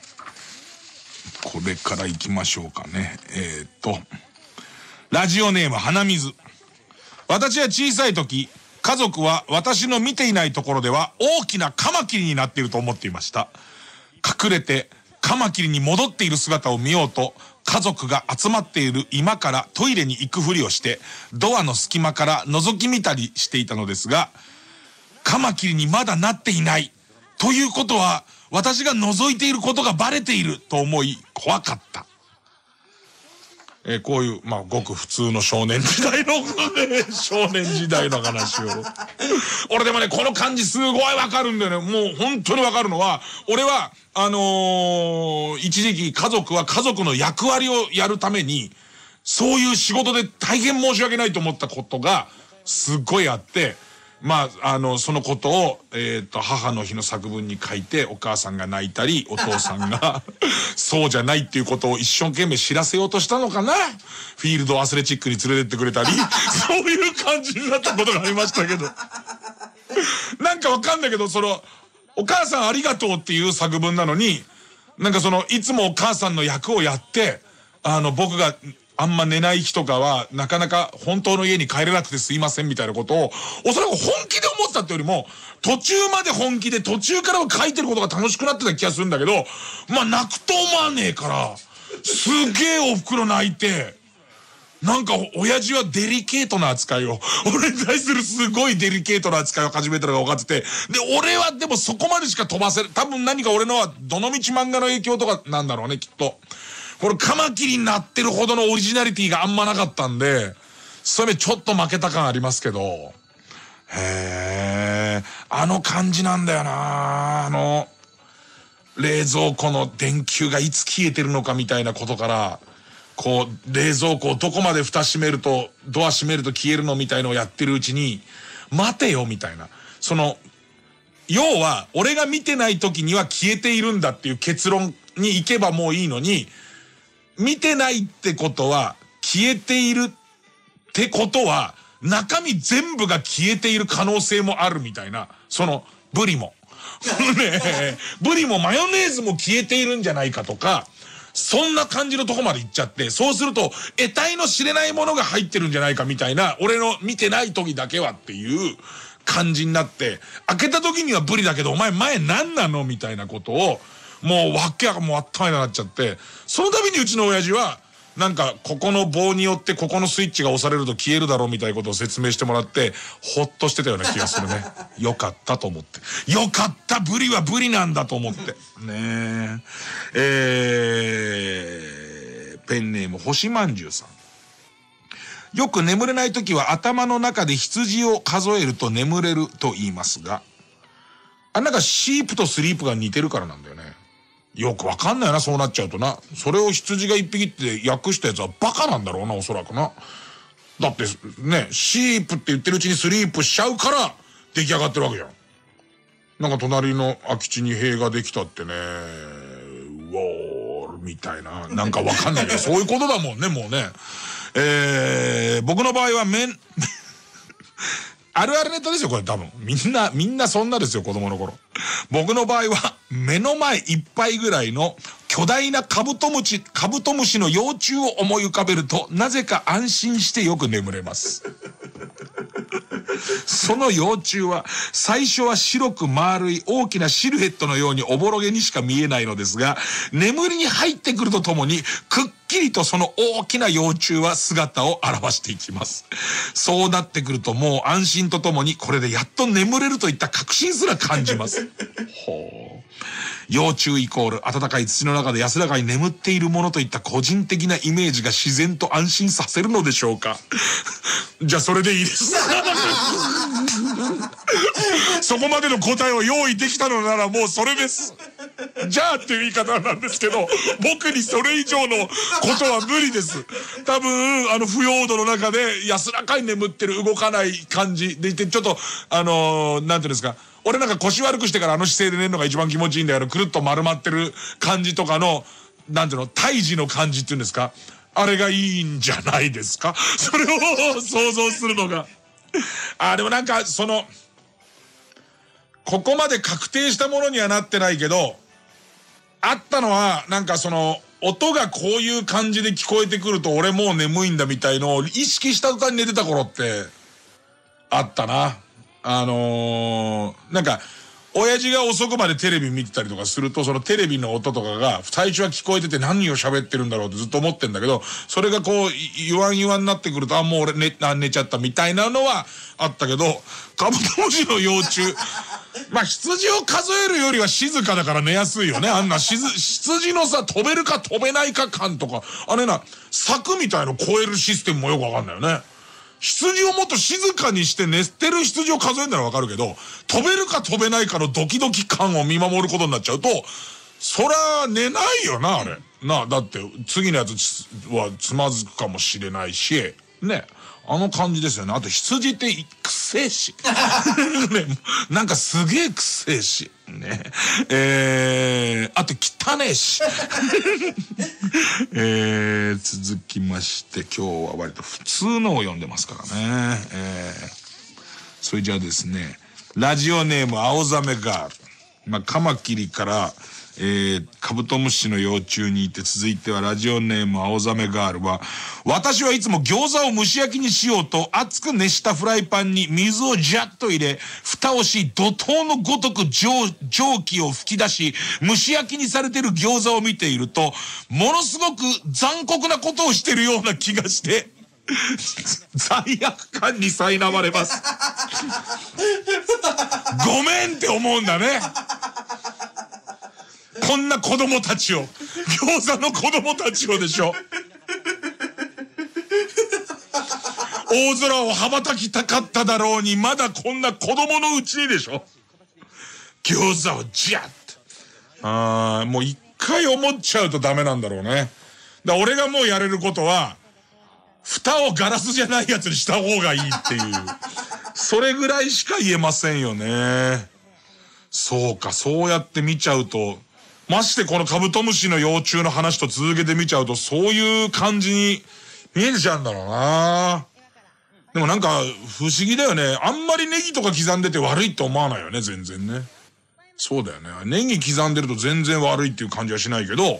これから行きましょうかね。えー、っと、ラジオネーム鼻水。私は小さい時、家族は私の見ていないところでは大きなカマキリになっていると思っていました。隠れてカマキリに戻っている姿を見ようと、家族が集まっている居間からトイレに行くふりをして、ドアの隙間から覗き見たりしていたのですが、カマキリにまだなっていない。ということは、私が覗いていることがバレていると思い怖かった。えー、こういう、まあ、ごく普通の少年時代の、少年時代の話を。俺でもね、この感じすごいわかるんだよね。もう本当にわかるのは、俺は、あのー、一時期家族は家族の役割をやるために、そういう仕事で大変申し訳ないと思ったことが、すっごいあって、まあ、あの、そのことを、えっと、母の日の作文に書いて、お母さんが泣いたり、お父さんが、そうじゃないっていうことを一生懸命知らせようとしたのかな。フィールドアスレチックに連れてってくれたり、そういう感じになったことがありましたけど。なんかわかんないけど、その、お母さんありがとうっていう作文なのに、なんかその、いつもお母さんの役をやって、あの、僕が、あんま寝ない日とかは、なかなか本当の家に帰れなくてすいませんみたいなことを、おそらく本気で思ってたってよりも、途中まで本気で途中からは書いてることが楽しくなってた気がするんだけど、まあ泣くと思わねえから、すげえお袋泣いて、 なんか親父はデリケートな扱いを、俺に対するすごいデリケートな扱いを始めたのが分かってて、で、俺はでもそこまでしか飛ばせる。多分何か俺のはどの道漫画の影響とかなんだろうね、きっと。これカマキリになってるほどのオリジナリティがあんまなかったんで、そういう意味ちょっと負けた感ありますけど、へー、あの感じなんだよな。あの、冷蔵庫の電球がいつ消えてるのかみたいなことから、こう、冷蔵庫をどこまで蓋閉めると、ドア閉めると消えるのみたいのをやってるうちに、待てよみたいな。その、要は、俺が見てない時には消えているんだっていう結論に行けばもういいのに、見てないってことは、消えているってことは、中身全部が消えている可能性もあるみたいな。その、ブリも。ね、ブリもマヨネーズも消えているんじゃないかとか、そんな感じのとこまで行っちゃって、そうすると、得体の知れないものが入ってるんじゃないかみたいな、俺の見てない時だけはっていう感じになって、開けた時にはブリだけど、お前前何なのみたいなことを、もうわっけがもうあったまいなっちゃって、その度にうちの親父は、なんか、ここの棒によってここのスイッチが押されると消えるだろうみたいなことを説明してもらって、ほっとしてたような気がするね。よかったと思って。よかったブリはブリなんだと思って。ねえ。えー、ペンネーム、星まんじゅうさん。よく眠れないときは頭の中で羊を数えると眠れると言いますが、あ、なんかシープとスリープが似てるからなんだよね。よくわかんないな、そうなっちゃうとな。それを羊が一匹って訳したやつはバカなんだろうな、おそらくな。だって、ね、シープって言ってるうちにスリープしちゃうから、出来上がってるわけじゃん。なんか隣の空き地に塀ができたってね、ウォールみたいな、なんかわかんないけど、そういうことだもんね、もうね。えー、僕の場合はめん、あるあるネタですよ、これ多分。みんな、みんなそんなですよ、子供の頃。僕の場合は、目の前いっぱいぐらいの巨大なカブトムシ、カブトムシの幼虫を思い浮かべると、なぜか安心してよく眠れます。その幼虫は、最初は白く丸い大きなシルエットのようにおぼろげにしか見えないのですが、眠りに入ってくるとともに、くっきりとその大きな幼虫は姿を現していきます。そうなってくるともう安心とともに、これでやっと眠れるといった確信すら感じます。ほう。幼虫イコール暖かい土の中で安らかに眠っているものといった個人的なイメージが自然と安心させるのでしょうか。じゃあそれでいいです。そこまでの答えを用意できたのならもうそれです。じゃあっていう言い方なんですけど、僕にそれ以上のことは無理です。多分、あの、腐葉土の中で安らかに眠ってる動かない感じでいて、ちょっと、あのー、なんていうんですか、俺なんか腰悪くしてからあの姿勢で寝るのが一番気持ちいいんだよ。くるっと丸まってる感じとかの、なんていうの、胎児の感じっていうんですか。あれがいいんじゃないですか。それを想像するのが。あ、でもなんか、その、ここまで確定したものにはなってないけど、あったのは、なんかその、音がこういう感じで聞こえてくると俺もう眠いんだみたいのを意識した途端に寝てた頃って、あったな。あのー、なんか、親父が遅くまでテレビ見てたりとかすると、そのテレビの音とかが、最初は聞こえてて何を喋ってるんだろうってずっと思ってんだけど、それがこう、言わん言わんになってくると、あ、もう俺寝、あ、寝ちゃったみたいなのはあったけど、カブトムシの幼虫、まあ、羊を数えるよりは静かだから寝やすいよね。あんな、しず、羊のさ、飛べるか飛べないか感とか、あれな、柵みたいの超えるシステムもよくわかんないよね。羊をもっと静かにして寝てる羊を数えるならわかるけど、飛べるか飛べないかのドキドキ感を見守ることになっちゃうと、そら寝ないよな、あれ。なあ、だって次のやつはつまずくかもしれないし、ね。あの感じですよね。あと羊ってくせえし。ね、なんかすげえくせえし。ね。えー、あと汚ねえし。えー、続きまして、今日は割と普通のを読んでますからね。えー、それじゃあですね、ラジオネーム青ザメガール。まあ、カマキリから、えー、カブトムシの幼虫にいて、続いてはラジオネーム青ザメガールは、私はいつも餃子を蒸し焼きにしようと熱く熱したフライパンに水をジャッと入れ、蓋をし、怒涛のごとく蒸、蒸気を吹き出し、蒸し焼きにされている餃子を見ていると、ものすごく残酷なことをしているような気がして、 罪悪感に苛まれます。ごめんって思うんだね。こんな子供たちを、餃子の子供たちをでしょ。大空を羽ばたきたかっただろうに、まだこんな子供のうちにでしょ。餃子をジャッと。あー、もう一回思っちゃうとダメなんだろうね。だ俺がもうやれることは、蓋をガラスじゃないやつにした方がいいっていう。それぐらいしか言えませんよね。そうか、そうやって見ちゃうと、ましてこのカブトムシの幼虫の話と続けて見ちゃうと、そういう感じに見えちゃうんだろうな。でもなんか不思議だよね。あんまりネギとか刻んでて悪いって思わないよね、全然ね。そうだよね。ネギ刻んでると全然悪いっていう感じはしないけど、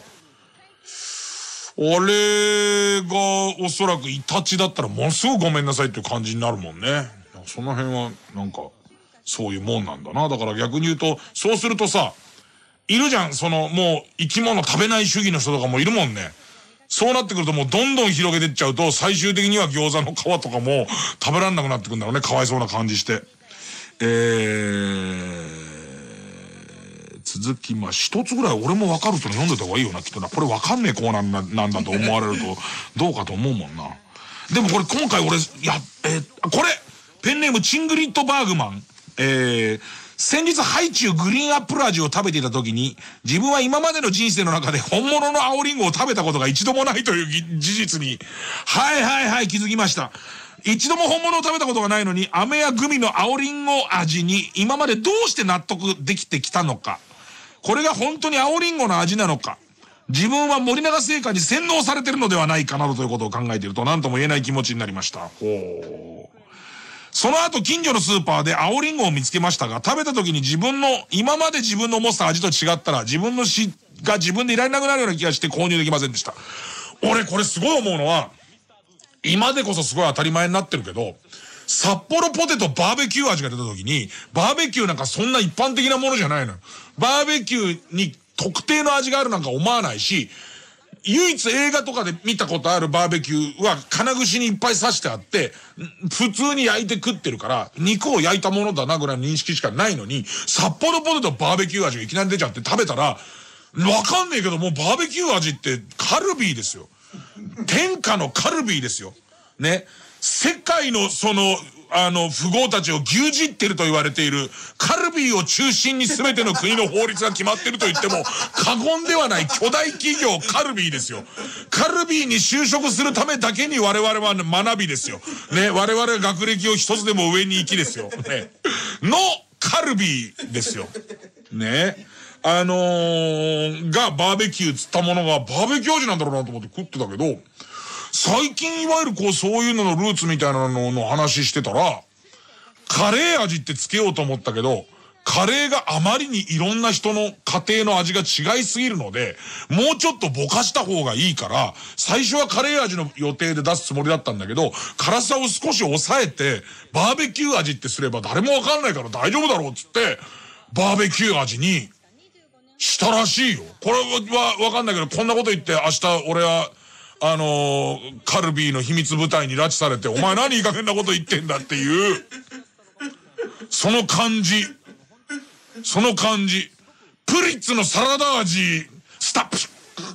俺がおそらくイタチだったらものすごくごめんなさいっていう感じになるもんね。その辺はなんかそういうもんなんだな。だから逆に言うと、そうするとさ、いるじゃん、そのもう生き物食べない主義の人とかもいるもんね。そうなってくるともうどんどん広げてっちゃうと、最終的には餃子の皮とかも食べらんなくなってくるんだろうね。かわいそうな感じして。えー、続きま、一つぐらい俺もわかる人に読んでた方がいいよな、きっとな。これわかんねえコーナーなんだと思われると、どうかと思うもんな。でもこれ今回俺、や、えー、これペンネームチングリッドバーグマン。えー、先日ハイチュウグリーンアップル味を食べていた時に、自分は今までの人生の中で本物の青リンゴを食べたことが一度もないという事実に、はいはいはい気づきました。一度も本物を食べたことがないのに、飴やグミの青リンゴ味に今までどうして納得できてきたのか。これが本当に青リンゴの味なのか。自分は森永製菓に洗脳されてるのではないかなどということを考えていると、何とも言えない気持ちになりました。ほう。その後近所のスーパーで青リンゴを見つけましたが、食べた時に自分の、今まで自分の思ってた味と違ったら、自分の死が自分でいられなくなるような気がして購入できませんでした。俺これすごい思うのは、今でこそすごい当たり前になってるけど、札幌ポテトバーベキュー味が出た時に、バーベキューなんかそんな一般的なものじゃないのよ。バーベキューに特定の味があるなんか思わないし、唯一映画とかで見たことあるバーベキューは金串にいっぱい刺してあって、普通に焼いて食ってるから、肉を焼いたものだなぐらいの認識しかないのに、札幌ポテトバーベキュー味がいきなり出ちゃって食べたら、わかんねえけどもうバーベキュー味ってカルビーですよ。天下のカルビーですよ。ね。世界のその、あの、富豪たちを牛耳ってると言われている、カルビーを中心に全ての国の法律が決まってると言っても、過言ではない巨大企業カルビーですよ。カルビーに就職するためだけに我々は学びですよ。ね、我々は学歴を一つでも上に行きですよ。ね。のカルビーですよ。ね。あのー、がバーベキューつったものがバーベキュー味なんだろうなと思って食ってたけど、最近いわゆるこうそういうののルーツみたいなのの話してたら、カレー味ってつけようと思ったけど、カレーがあまりにいろんな人の家庭の味が違いすぎるので、もうちょっとぼかした方がいいから、最初はカレー味の予定で出すつもりだったんだけど、辛さを少し抑えて、バーベキュー味ってすれば誰もわかんないから大丈夫だろうっつって、バーベキュー味にしたらしいよ。これはわかんないけど、こんなこと言って明日俺は、あのー、カルビーの秘密部隊に拉致されて、お前何いい加減なこと言ってんだっていう、その感じ。その感じ。プリッツのサラダ味、スタップ。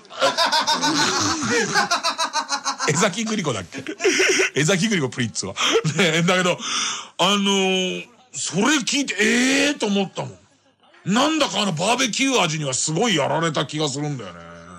江崎グリコだっけ江崎グリコプリッツは。ねだけど、あのー、それ聞いて、ええーと思ったもん。なんだかあのバーベキュー味にはすごいやられた気がするんだよね。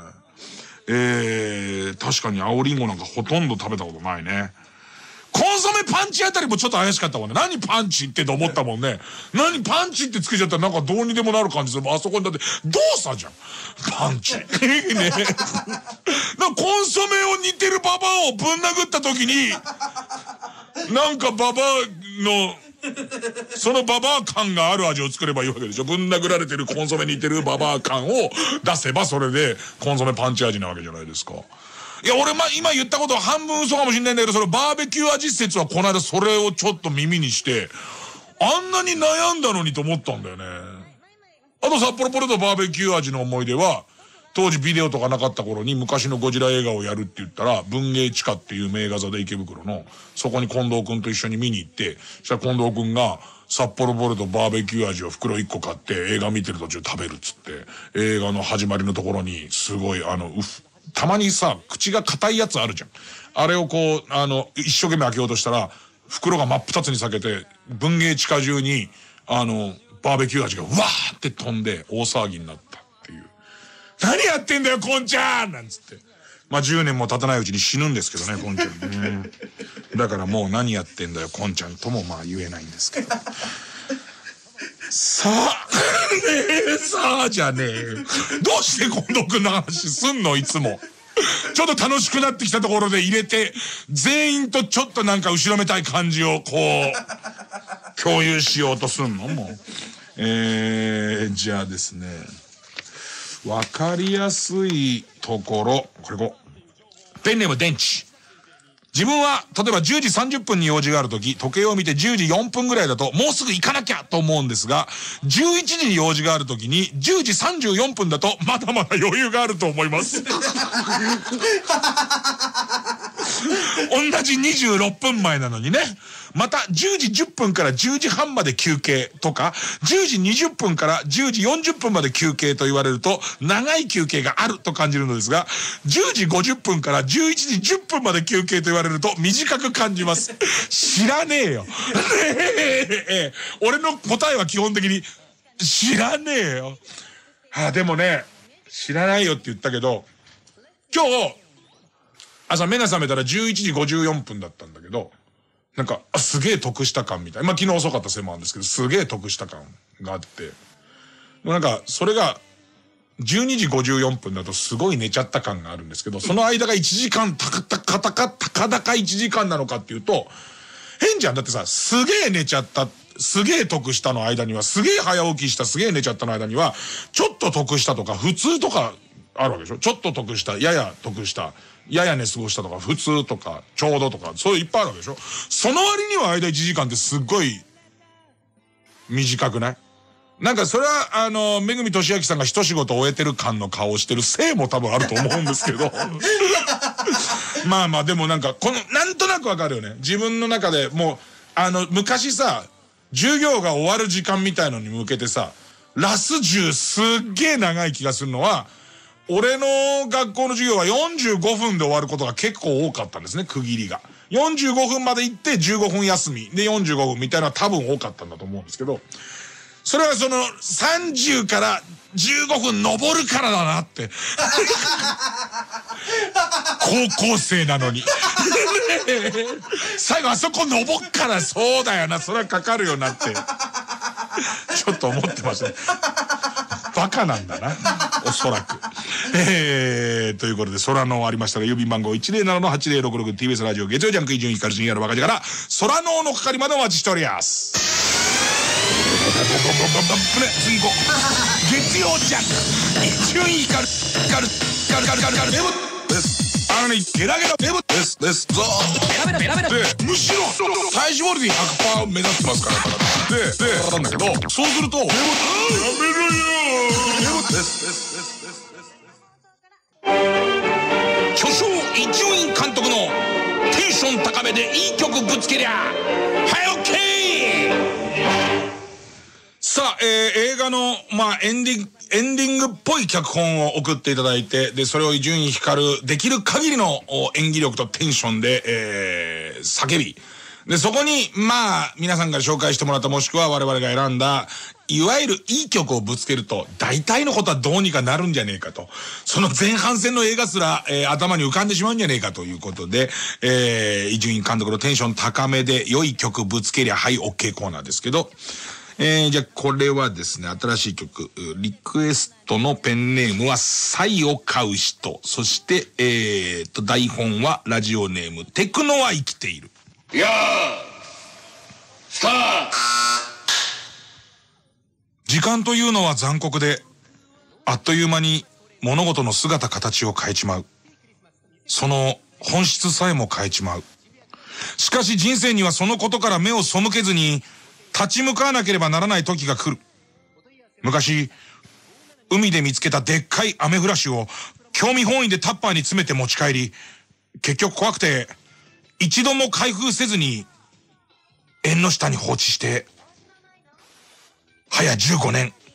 えー、確かに青リンゴなんかほとんど食べたことないね。コンソメパンチあたりもちょっと怪しかったもんね。何パンチってと思ったもんね。何パンチってつけちゃったらなんかどうにでもなる感じする。あそこにだって動作じゃん。パンチ。ね。だからコンソメを似てるババアをぶん殴った時に、なんかババアの、そのババア感がある味を作ればいいわけでしょ。ぶん殴られてるコンソメに似てるババア感を出せばそれでコンソメパンチ味なわけじゃないですか。いや、俺ま、今言ったことは半分嘘かもしんないんだけど、そのバーベキュー味説はこの間それをちょっと耳にして、あんなに悩んだのにと思ったんだよね。あと札幌ポテトバーベキュー味の思い出は、 当時ビデオとかなかった頃に昔のゴジラ映画をやるって言ったら、文芸地下っていう名画座で池袋の、そこに近藤くんと一緒に見に行って、そしたら近藤くんが、札幌ボルトバーベキュー味を袋いっこ買って映画見てる途中食べるっつって、映画の始まりのところに、すごいあの、うたまにさ、口が硬いやつあるじゃん。あれをこう、あの、一生懸命開けようとしたら、袋が真っ二つに裂けて、文芸地下中に、あの、バーベキュー味がわーって飛んで大騒ぎになったっていう。何やってんだよ、こんちゃんなんつって。まあ、じゅうねんも経たないうちに死ぬんですけどね、こんちゃんね。だからもう何やってんだよ、こんちゃんともまあ言えないんですけど。さあ、ねえ、さあじゃねえ。どうして近藤くんの話すんのいつも。ちょっと楽しくなってきたところで入れて、全員とちょっとなんか後ろめたい感じをこう、共有しようとすんのもう。えー、じゃあですね。わかりやすいところ、これこう。ペンネーム電池。自分は、例えばじゅうじさんじゅっぷんに用事があるとき、時計を見てじゅうじよんぷんぐらいだと、もうすぐ行かなきゃと思うんですが、じゅういちじに用事があるときに、じゅうじさんじゅうよんぷんだと、まだまだ余裕があると思います。同じにじゅうろっぷんまえなのにね。また、じゅうじじゅっぷんからじゅうじはんまで休憩とか、じゅうじにじゅっぷんからじゅうじよんじゅっぷんまで休憩と言われると、長い休憩があると感じるのですが、じゅうじごじゅっぷんからじゅういちじじゅっぷんまで休憩と言われると、短く感じます。知らねえよ。ねえ、俺の答えは基本的に、知らねえよ。あ、でもね、知らないよって言ったけど、今日、朝目が覚めたらじゅういちじごじゅうよんぷんだったんだけど、なんか、あ、すげえ得した感みたい。まあ、昨日遅かったせいもあるんですけど、すげえ得した感があって。なんか、それが、じゅうにじごじゅうよんぷんだとすごい寝ちゃった感があるんですけど、その間がいちじかん、たかたかたか、たかだかいちじかんなのかっていうと、変じゃん。だってさ、すげえ寝ちゃった、すげえ得したの間には、すげえ早起きした、すげえ寝ちゃったの間には、ちょっと得したとか、普通とか、あるわけでしょ。ちょっと得した、やや得した。やや寝過ごしたとか、普通とか、ちょうどとか、そういういっぱいあるわけでしょ。その割には間いちじかんってすっごい、短くない？なんかそれは、あの、めぐみとしあきさんが一仕事終えてる感の顔をしてるせいも多分あると思うんですけど。まあまあ、でもなんか、この、なんとなくわかるよね。自分の中でもう、あの、昔さ、授業が終わる時間みたいのに向けてさ、ラス中すっげえ長い気がするのは、俺の学校の授業はよんじゅうごふんで終わることが結構多かったんですね、区切りが。よんじゅうごふんまで行ってじゅうごふん休み。でよんじゅうごふんみたいなのは多分多かったんだと思うんですけど、それはそのさんじゅうからじゅうごふん登るからだなって。高校生なのに。最後あそこ登っからそうだよな、それはかかるよなって。ちょっと思ってましたね。バカなんだな。おそらく。えー、ということで、空のありましたら、郵便番号 いちゼロななのはちゼロろくろく ティービーエス ラジオ月曜ジャンク伊集院光深夜のバカ力から、空のの係までお待ちしております。次行こう。月曜ジャンク伊集院光光光光光デブです。あのね、ゲラゲラデブですですぞー。ベラベラベラベラで、むしろ体脂肪率 ひゃくパーセント 目指してますからででなんだけど、そうするとデブやめろよー。デブですですですですです。巨匠伊集院監督のテンション高めでいい曲ぶつけりゃはいオッケー。さあ、えー、映画の、まあ、エンディング、エンディングっぽい脚本を送っていただいて、で、それを伊集院光る、できる限りの演技力とテンションで、えー、叫び。で、そこに、まあ、皆さんから紹介してもらった、もしくは我々が選んだ、いわゆるいい曲をぶつけると、大体のことはどうにかなるんじゃねえかと。その前半戦の映画すら、えー、頭に浮かんでしまうんじゃねえかということで、えー、伊集院監督のテンション高めで、良い曲ぶつけりゃ、はい、OK コーナーですけど、えー、じゃあこれはですね、新しい曲、リクエストのペンネームはサイを買う人、そしてえーと台本はラジオネームテクノは生きている。 いやースター時間というのは残酷で、あっという間に物事の姿形を変えちまう。その本質さえも変えちまう。しかし人生にはそのことから目を背けずに立ち向かわなければならない時が来る。昔、 海で見つけたでっかいアメフラシを興味本位でタッパーに詰めて持ち帰り、結局怖くて一度も開封せずに縁の下に放置して、早じゅうごねん。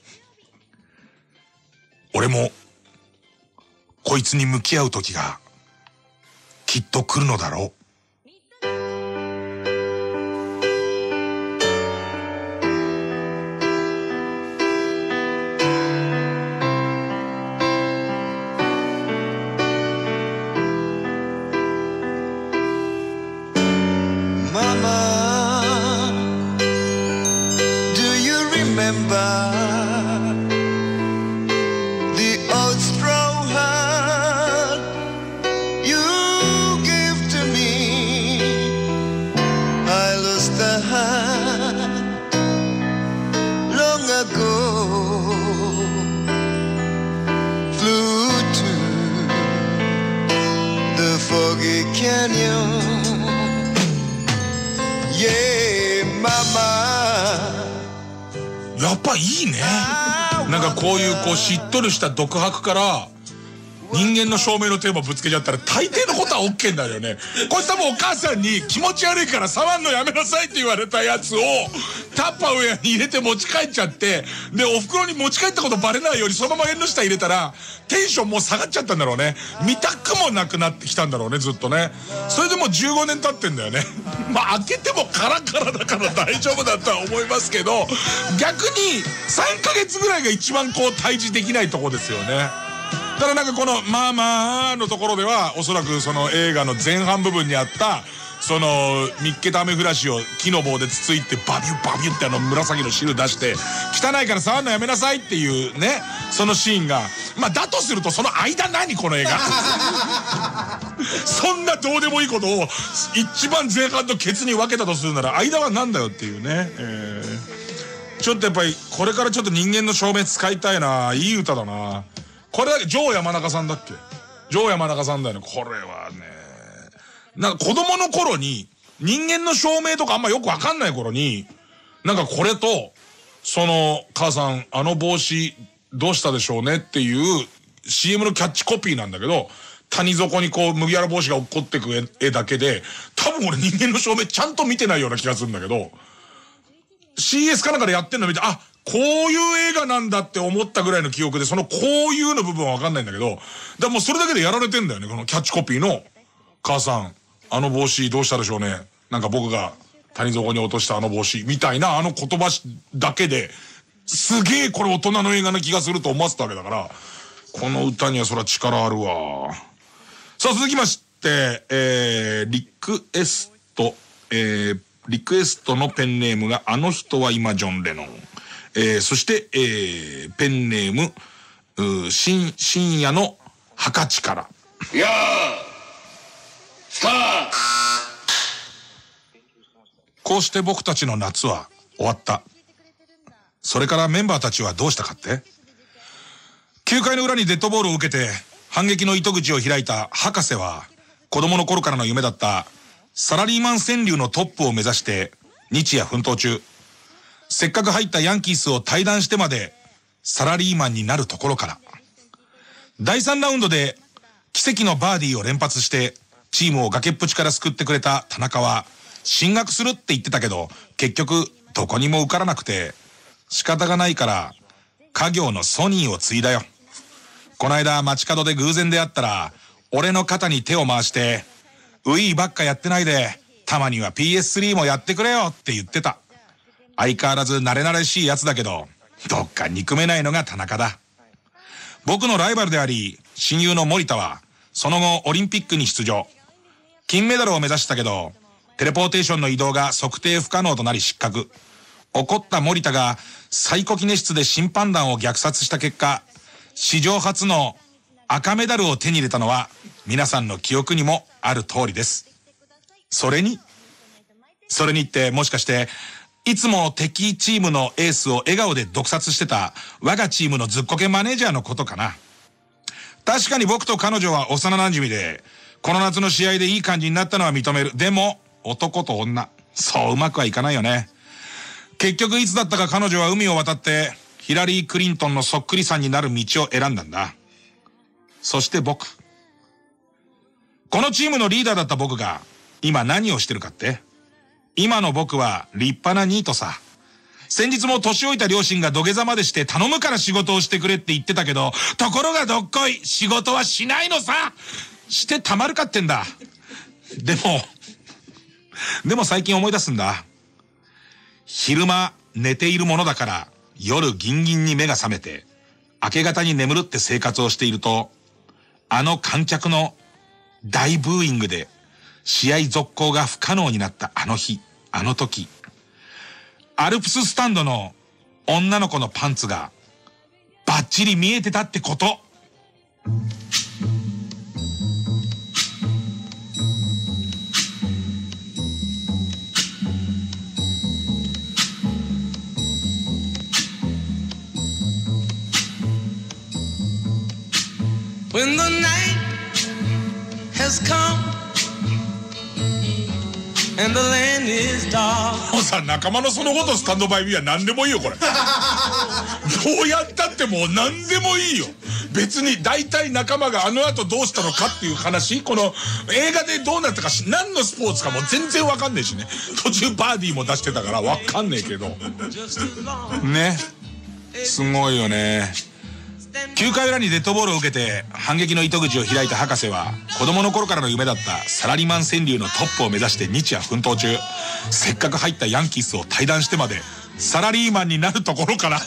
俺もこいつに向き合う時がきっと来るのだろう。やっぱいいね。なんかこういうこうしっとりした独白から人間の証明のテーマぶつけちゃったら大抵のことは OK なんだよね。こいつ多分お母さんに気持ち悪いから触んのやめなさいって言われたやつをタッパーウェアに入れて持ち帰っちゃって、でお袋に持ち帰ったことバレないようにそのまま縁の下入れたらテンションもう下がっちゃったんだろうね。見たくもなくなってきたんだろうね、ずっとね。それでもうじゅうごねん経ってんだよね。まあ開けてもカラカラだから大丈夫だとは思いますけど、逆にさんかげつぐらいが一番こう対峙できないとこですよね。だからなんかこの「まあまあ」のところではおそらくその映画の前半部分にあったその見っけたアメフラシを木の棒でつついてバビュバビュってあの紫の汁出して汚いから触るのやめなさいっていうね、そのシーンが、まあだとするとその間何この映画そんなどうでもいいことを一番前半とケツに分けたとするなら間は何だよっていうね、えー、ちょっとやっぱりこれからちょっと人間の証明使いたいな。いい歌だなこれだけ。ジョー山中さんだっけ。ジョー山中さんだよねこれはね。なんか子供の頃に人間の証明とかあんまよくわかんない頃になんかこれとその母さんあの帽子どうしたでしょうねっていう シーエム のキャッチコピーなんだけど、谷底にこう麦わら帽子が落っこってく絵だけで多分俺人間の証明ちゃんと見てないような気がするんだけど、 シーエス かなんかでやってんの見て、あこういう映画なんだって思ったぐらいの記憶で、そのこういうの部分はわかんないんだけど、だからもうそれだけでやられてんだよね、このキャッチコピーの母さんあの帽子どうしたでしょうね、なんか僕が谷底に落としたあの帽子みたいなあの言葉だけですげえこれ大人の映画の気がすると思わせたわけだから、この歌にはそりゃ力あるわ。さあ続きまして、えー、リクエスト、えー、リクエストのペンネームがあの人は今ジョン・レノン、えー、そして、えー、ペンネームう深深夜の墓地から。 いやースタート。 こうして僕たちの夏は終わった。それからメンバーたちはどうしたかって、きゅうかいの裏にデッドボールを受けて反撃の糸口を開いた博士は子供の頃からの夢だったサラリーマン川柳のトップを目指して日夜奮闘中。せっかく入ったヤンキースを退団してまでサラリーマンになるところから、だいさんラウンドで奇跡のバーディーを連発してチームを崖っぷちから救ってくれた田中は進学するって言ってたけど結局どこにも受からなくて仕方がないから家業のソニーを継いだよ。こないだ街角で偶然出会ったら俺の肩に手を回してウィーばっかやってないでたまには ピーエススリー もやってくれよって言ってた。相変わらず慣れ慣れしいやつだけどどっか憎めないのが田中だ。僕のライバルであり親友の森田はその後オリンピックに出場。金メダルを目指したけどテレポーテーションの移動が測定不可能となり失格。怒った森田がサイコキネ室で審判団を虐殺した結果、史上初の赤メダルを手に入れたのは皆さんの記憶にもある通りです。それにそれにってもしかしていつも敵チームのエースを笑顔で毒殺してた我がチームのずっこけマネージャーのことかな。確かに僕と彼女は幼馴染でこの夏の試合でいい感じになったのは認める。でも男と女そううまくはいかないよね。結局いつだったか彼女は海を渡ってヒラリー・クリントンのそっくりさんになる道を選んだんだ。そして僕。このチームのリーダーだった僕が、今何をしてるかって？今の僕は立派なニートさ。先日も年老いた両親が土下座までして頼むから仕事をしてくれって言ってたけど、ところがどっこい、仕事はしないのさ。してたまるかってんだ。でも、でも最近思い出すんだ。昼間寝ているものだから夜ギンギンに目が覚めて明け方に眠るって生活をしていると、あの観客の大ブーイングで試合続行が不可能になったあの日、あの時、アルプススタンドの女の子のパンツがバッチリ見えてたってこと。 When the night has come and the land is dark。 もうさ、仲間のその後とスタンドバイミーは何でもいいよこれ。どうやったってもう何でもいいよ。別に大体仲間があの後どうしたのかっていう話、この映画でどうなったかし、何のスポーツかも全然わかんねえしね。途中バーディーも出してたからわかんねえけどね。すごいよね。きゅうかい裏にデッドボールを受けて反撃の糸口を開いた博士は、子供の頃からの夢だったサラリーマン川柳のトップを目指して日夜奮闘中。せっかく入ったヤンキースを退団してまでサラリーマンになるところからう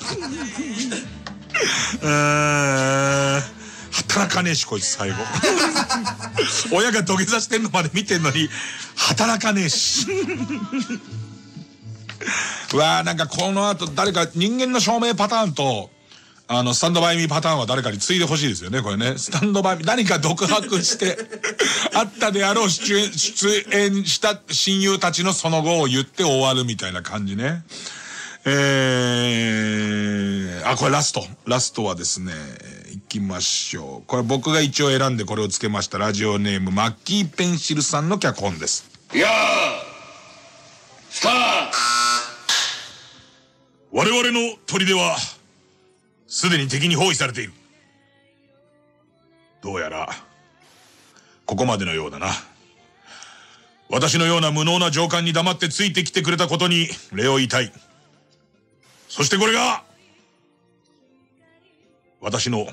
ーん、働かねえしこいつ最後親が土下座してんのまで見てんのに働かねえしうわー、なんかこの後誰か人間の証明パターンとあのスタンドバイミーパターンは誰かに継いでほしいですよね、これね。スタンドバイミー何か独白してあったであろう出演出演した親友たちのその後を言って終わるみたいな感じね。えー、あ、これラストラストはですね、いきましょう。これ僕が一応選んでこれをつけました。ラジオネームマッキーペンシルさんの脚本です。 いやースター我々の砦はすでに敵に包囲されている。どうやらここまでのようだな。私のような無能な上官に黙ってついてきてくれたことに礼を言いたい。そしてこれが私の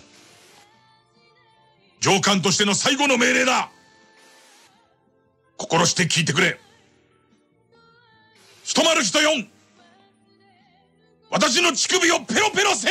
上官としての最後の命令だ。心して聞いてくれ。一丸一四、私の乳首をペロペロせよ。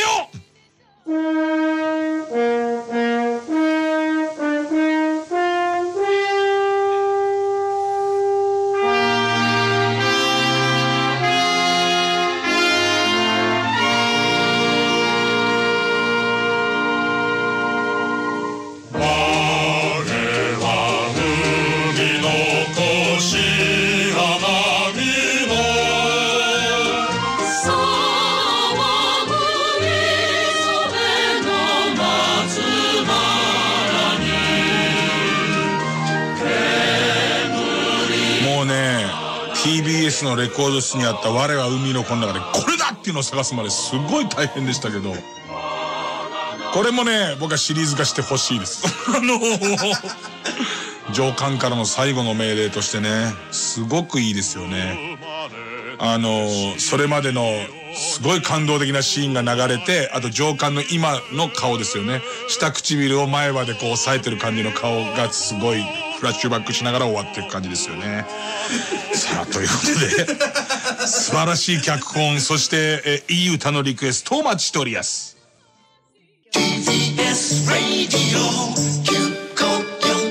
ティービーエス のレコード室にあった我は海の子の中でこれだっていうのを探すまですごい大変でしたけど、これもね僕はシリーズ化してほしいですあの上官からの最後の命令としてね、すごくいいですよね。あのそれまでのすごい感動的なシーンが流れて、あと上官の今の顔ですよね。下唇を前歯でこう押さえてる感じの顔がすごいフラッシュバックしながら終わっていく感じですよね。さあということで素晴らしい脚本、そしてえいい歌のリクエストをお待ちしております。 ティービーエス Radio きゅうごよん、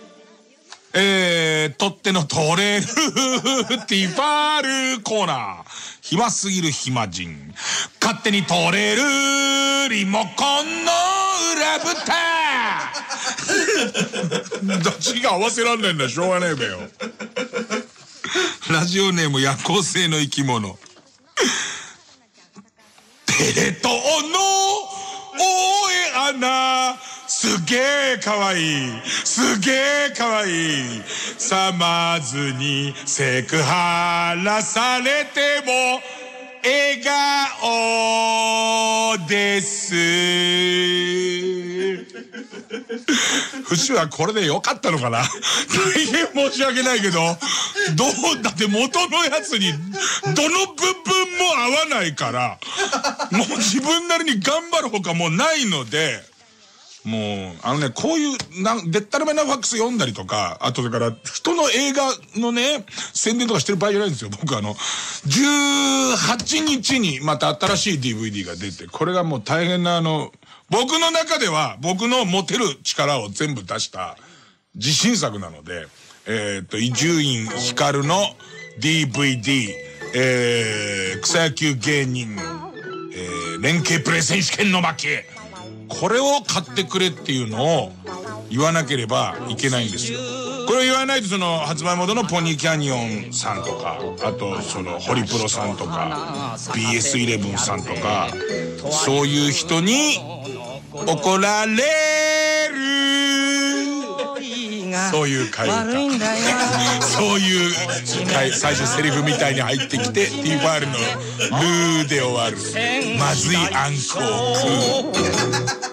えー、取っての取れるティファールコーナー。暇すぎる暇人勝手に取れるリモコンの裏蓋どっちが合わせらんないんだ、しょうがねえべよ。ラジオネーム夜行性の生き物。テレ東の大江アナすげえかわいい、すげえかわいい。さまずにセクハラされても笑顔です節はこれでよかったのかな。大変申し訳ないけど、どうだって元のやつにどの部分も合わないから、もう自分なりに頑張るほかもうないので、もうあのね、こういうなんでったらめなファックス読んだりとか、あとだから人の映画のね宣伝とかしてる場合じゃないんですよ。僕あのじゅうはちにちにまた新しい ディーブイディー が出て、これがもう大変なあの僕の中では僕の持てる力を全部出した自信作なので、えっと伊集院光の ディーブイディー、えー、草野球芸人、えー、連携プレー選手権の負け、これを買ってくれっていうのを言わなければいけないんですよ。これを言わないと、その発売元のポニーキャニオンさんとか、あとそのホリプロさんとか ビーエスイレブン さんとか、そういう人に怒られる、そういう替え歌そういう最初セリフみたいに入ってきて ティーファールのルーで終わる、まずいあんこを食う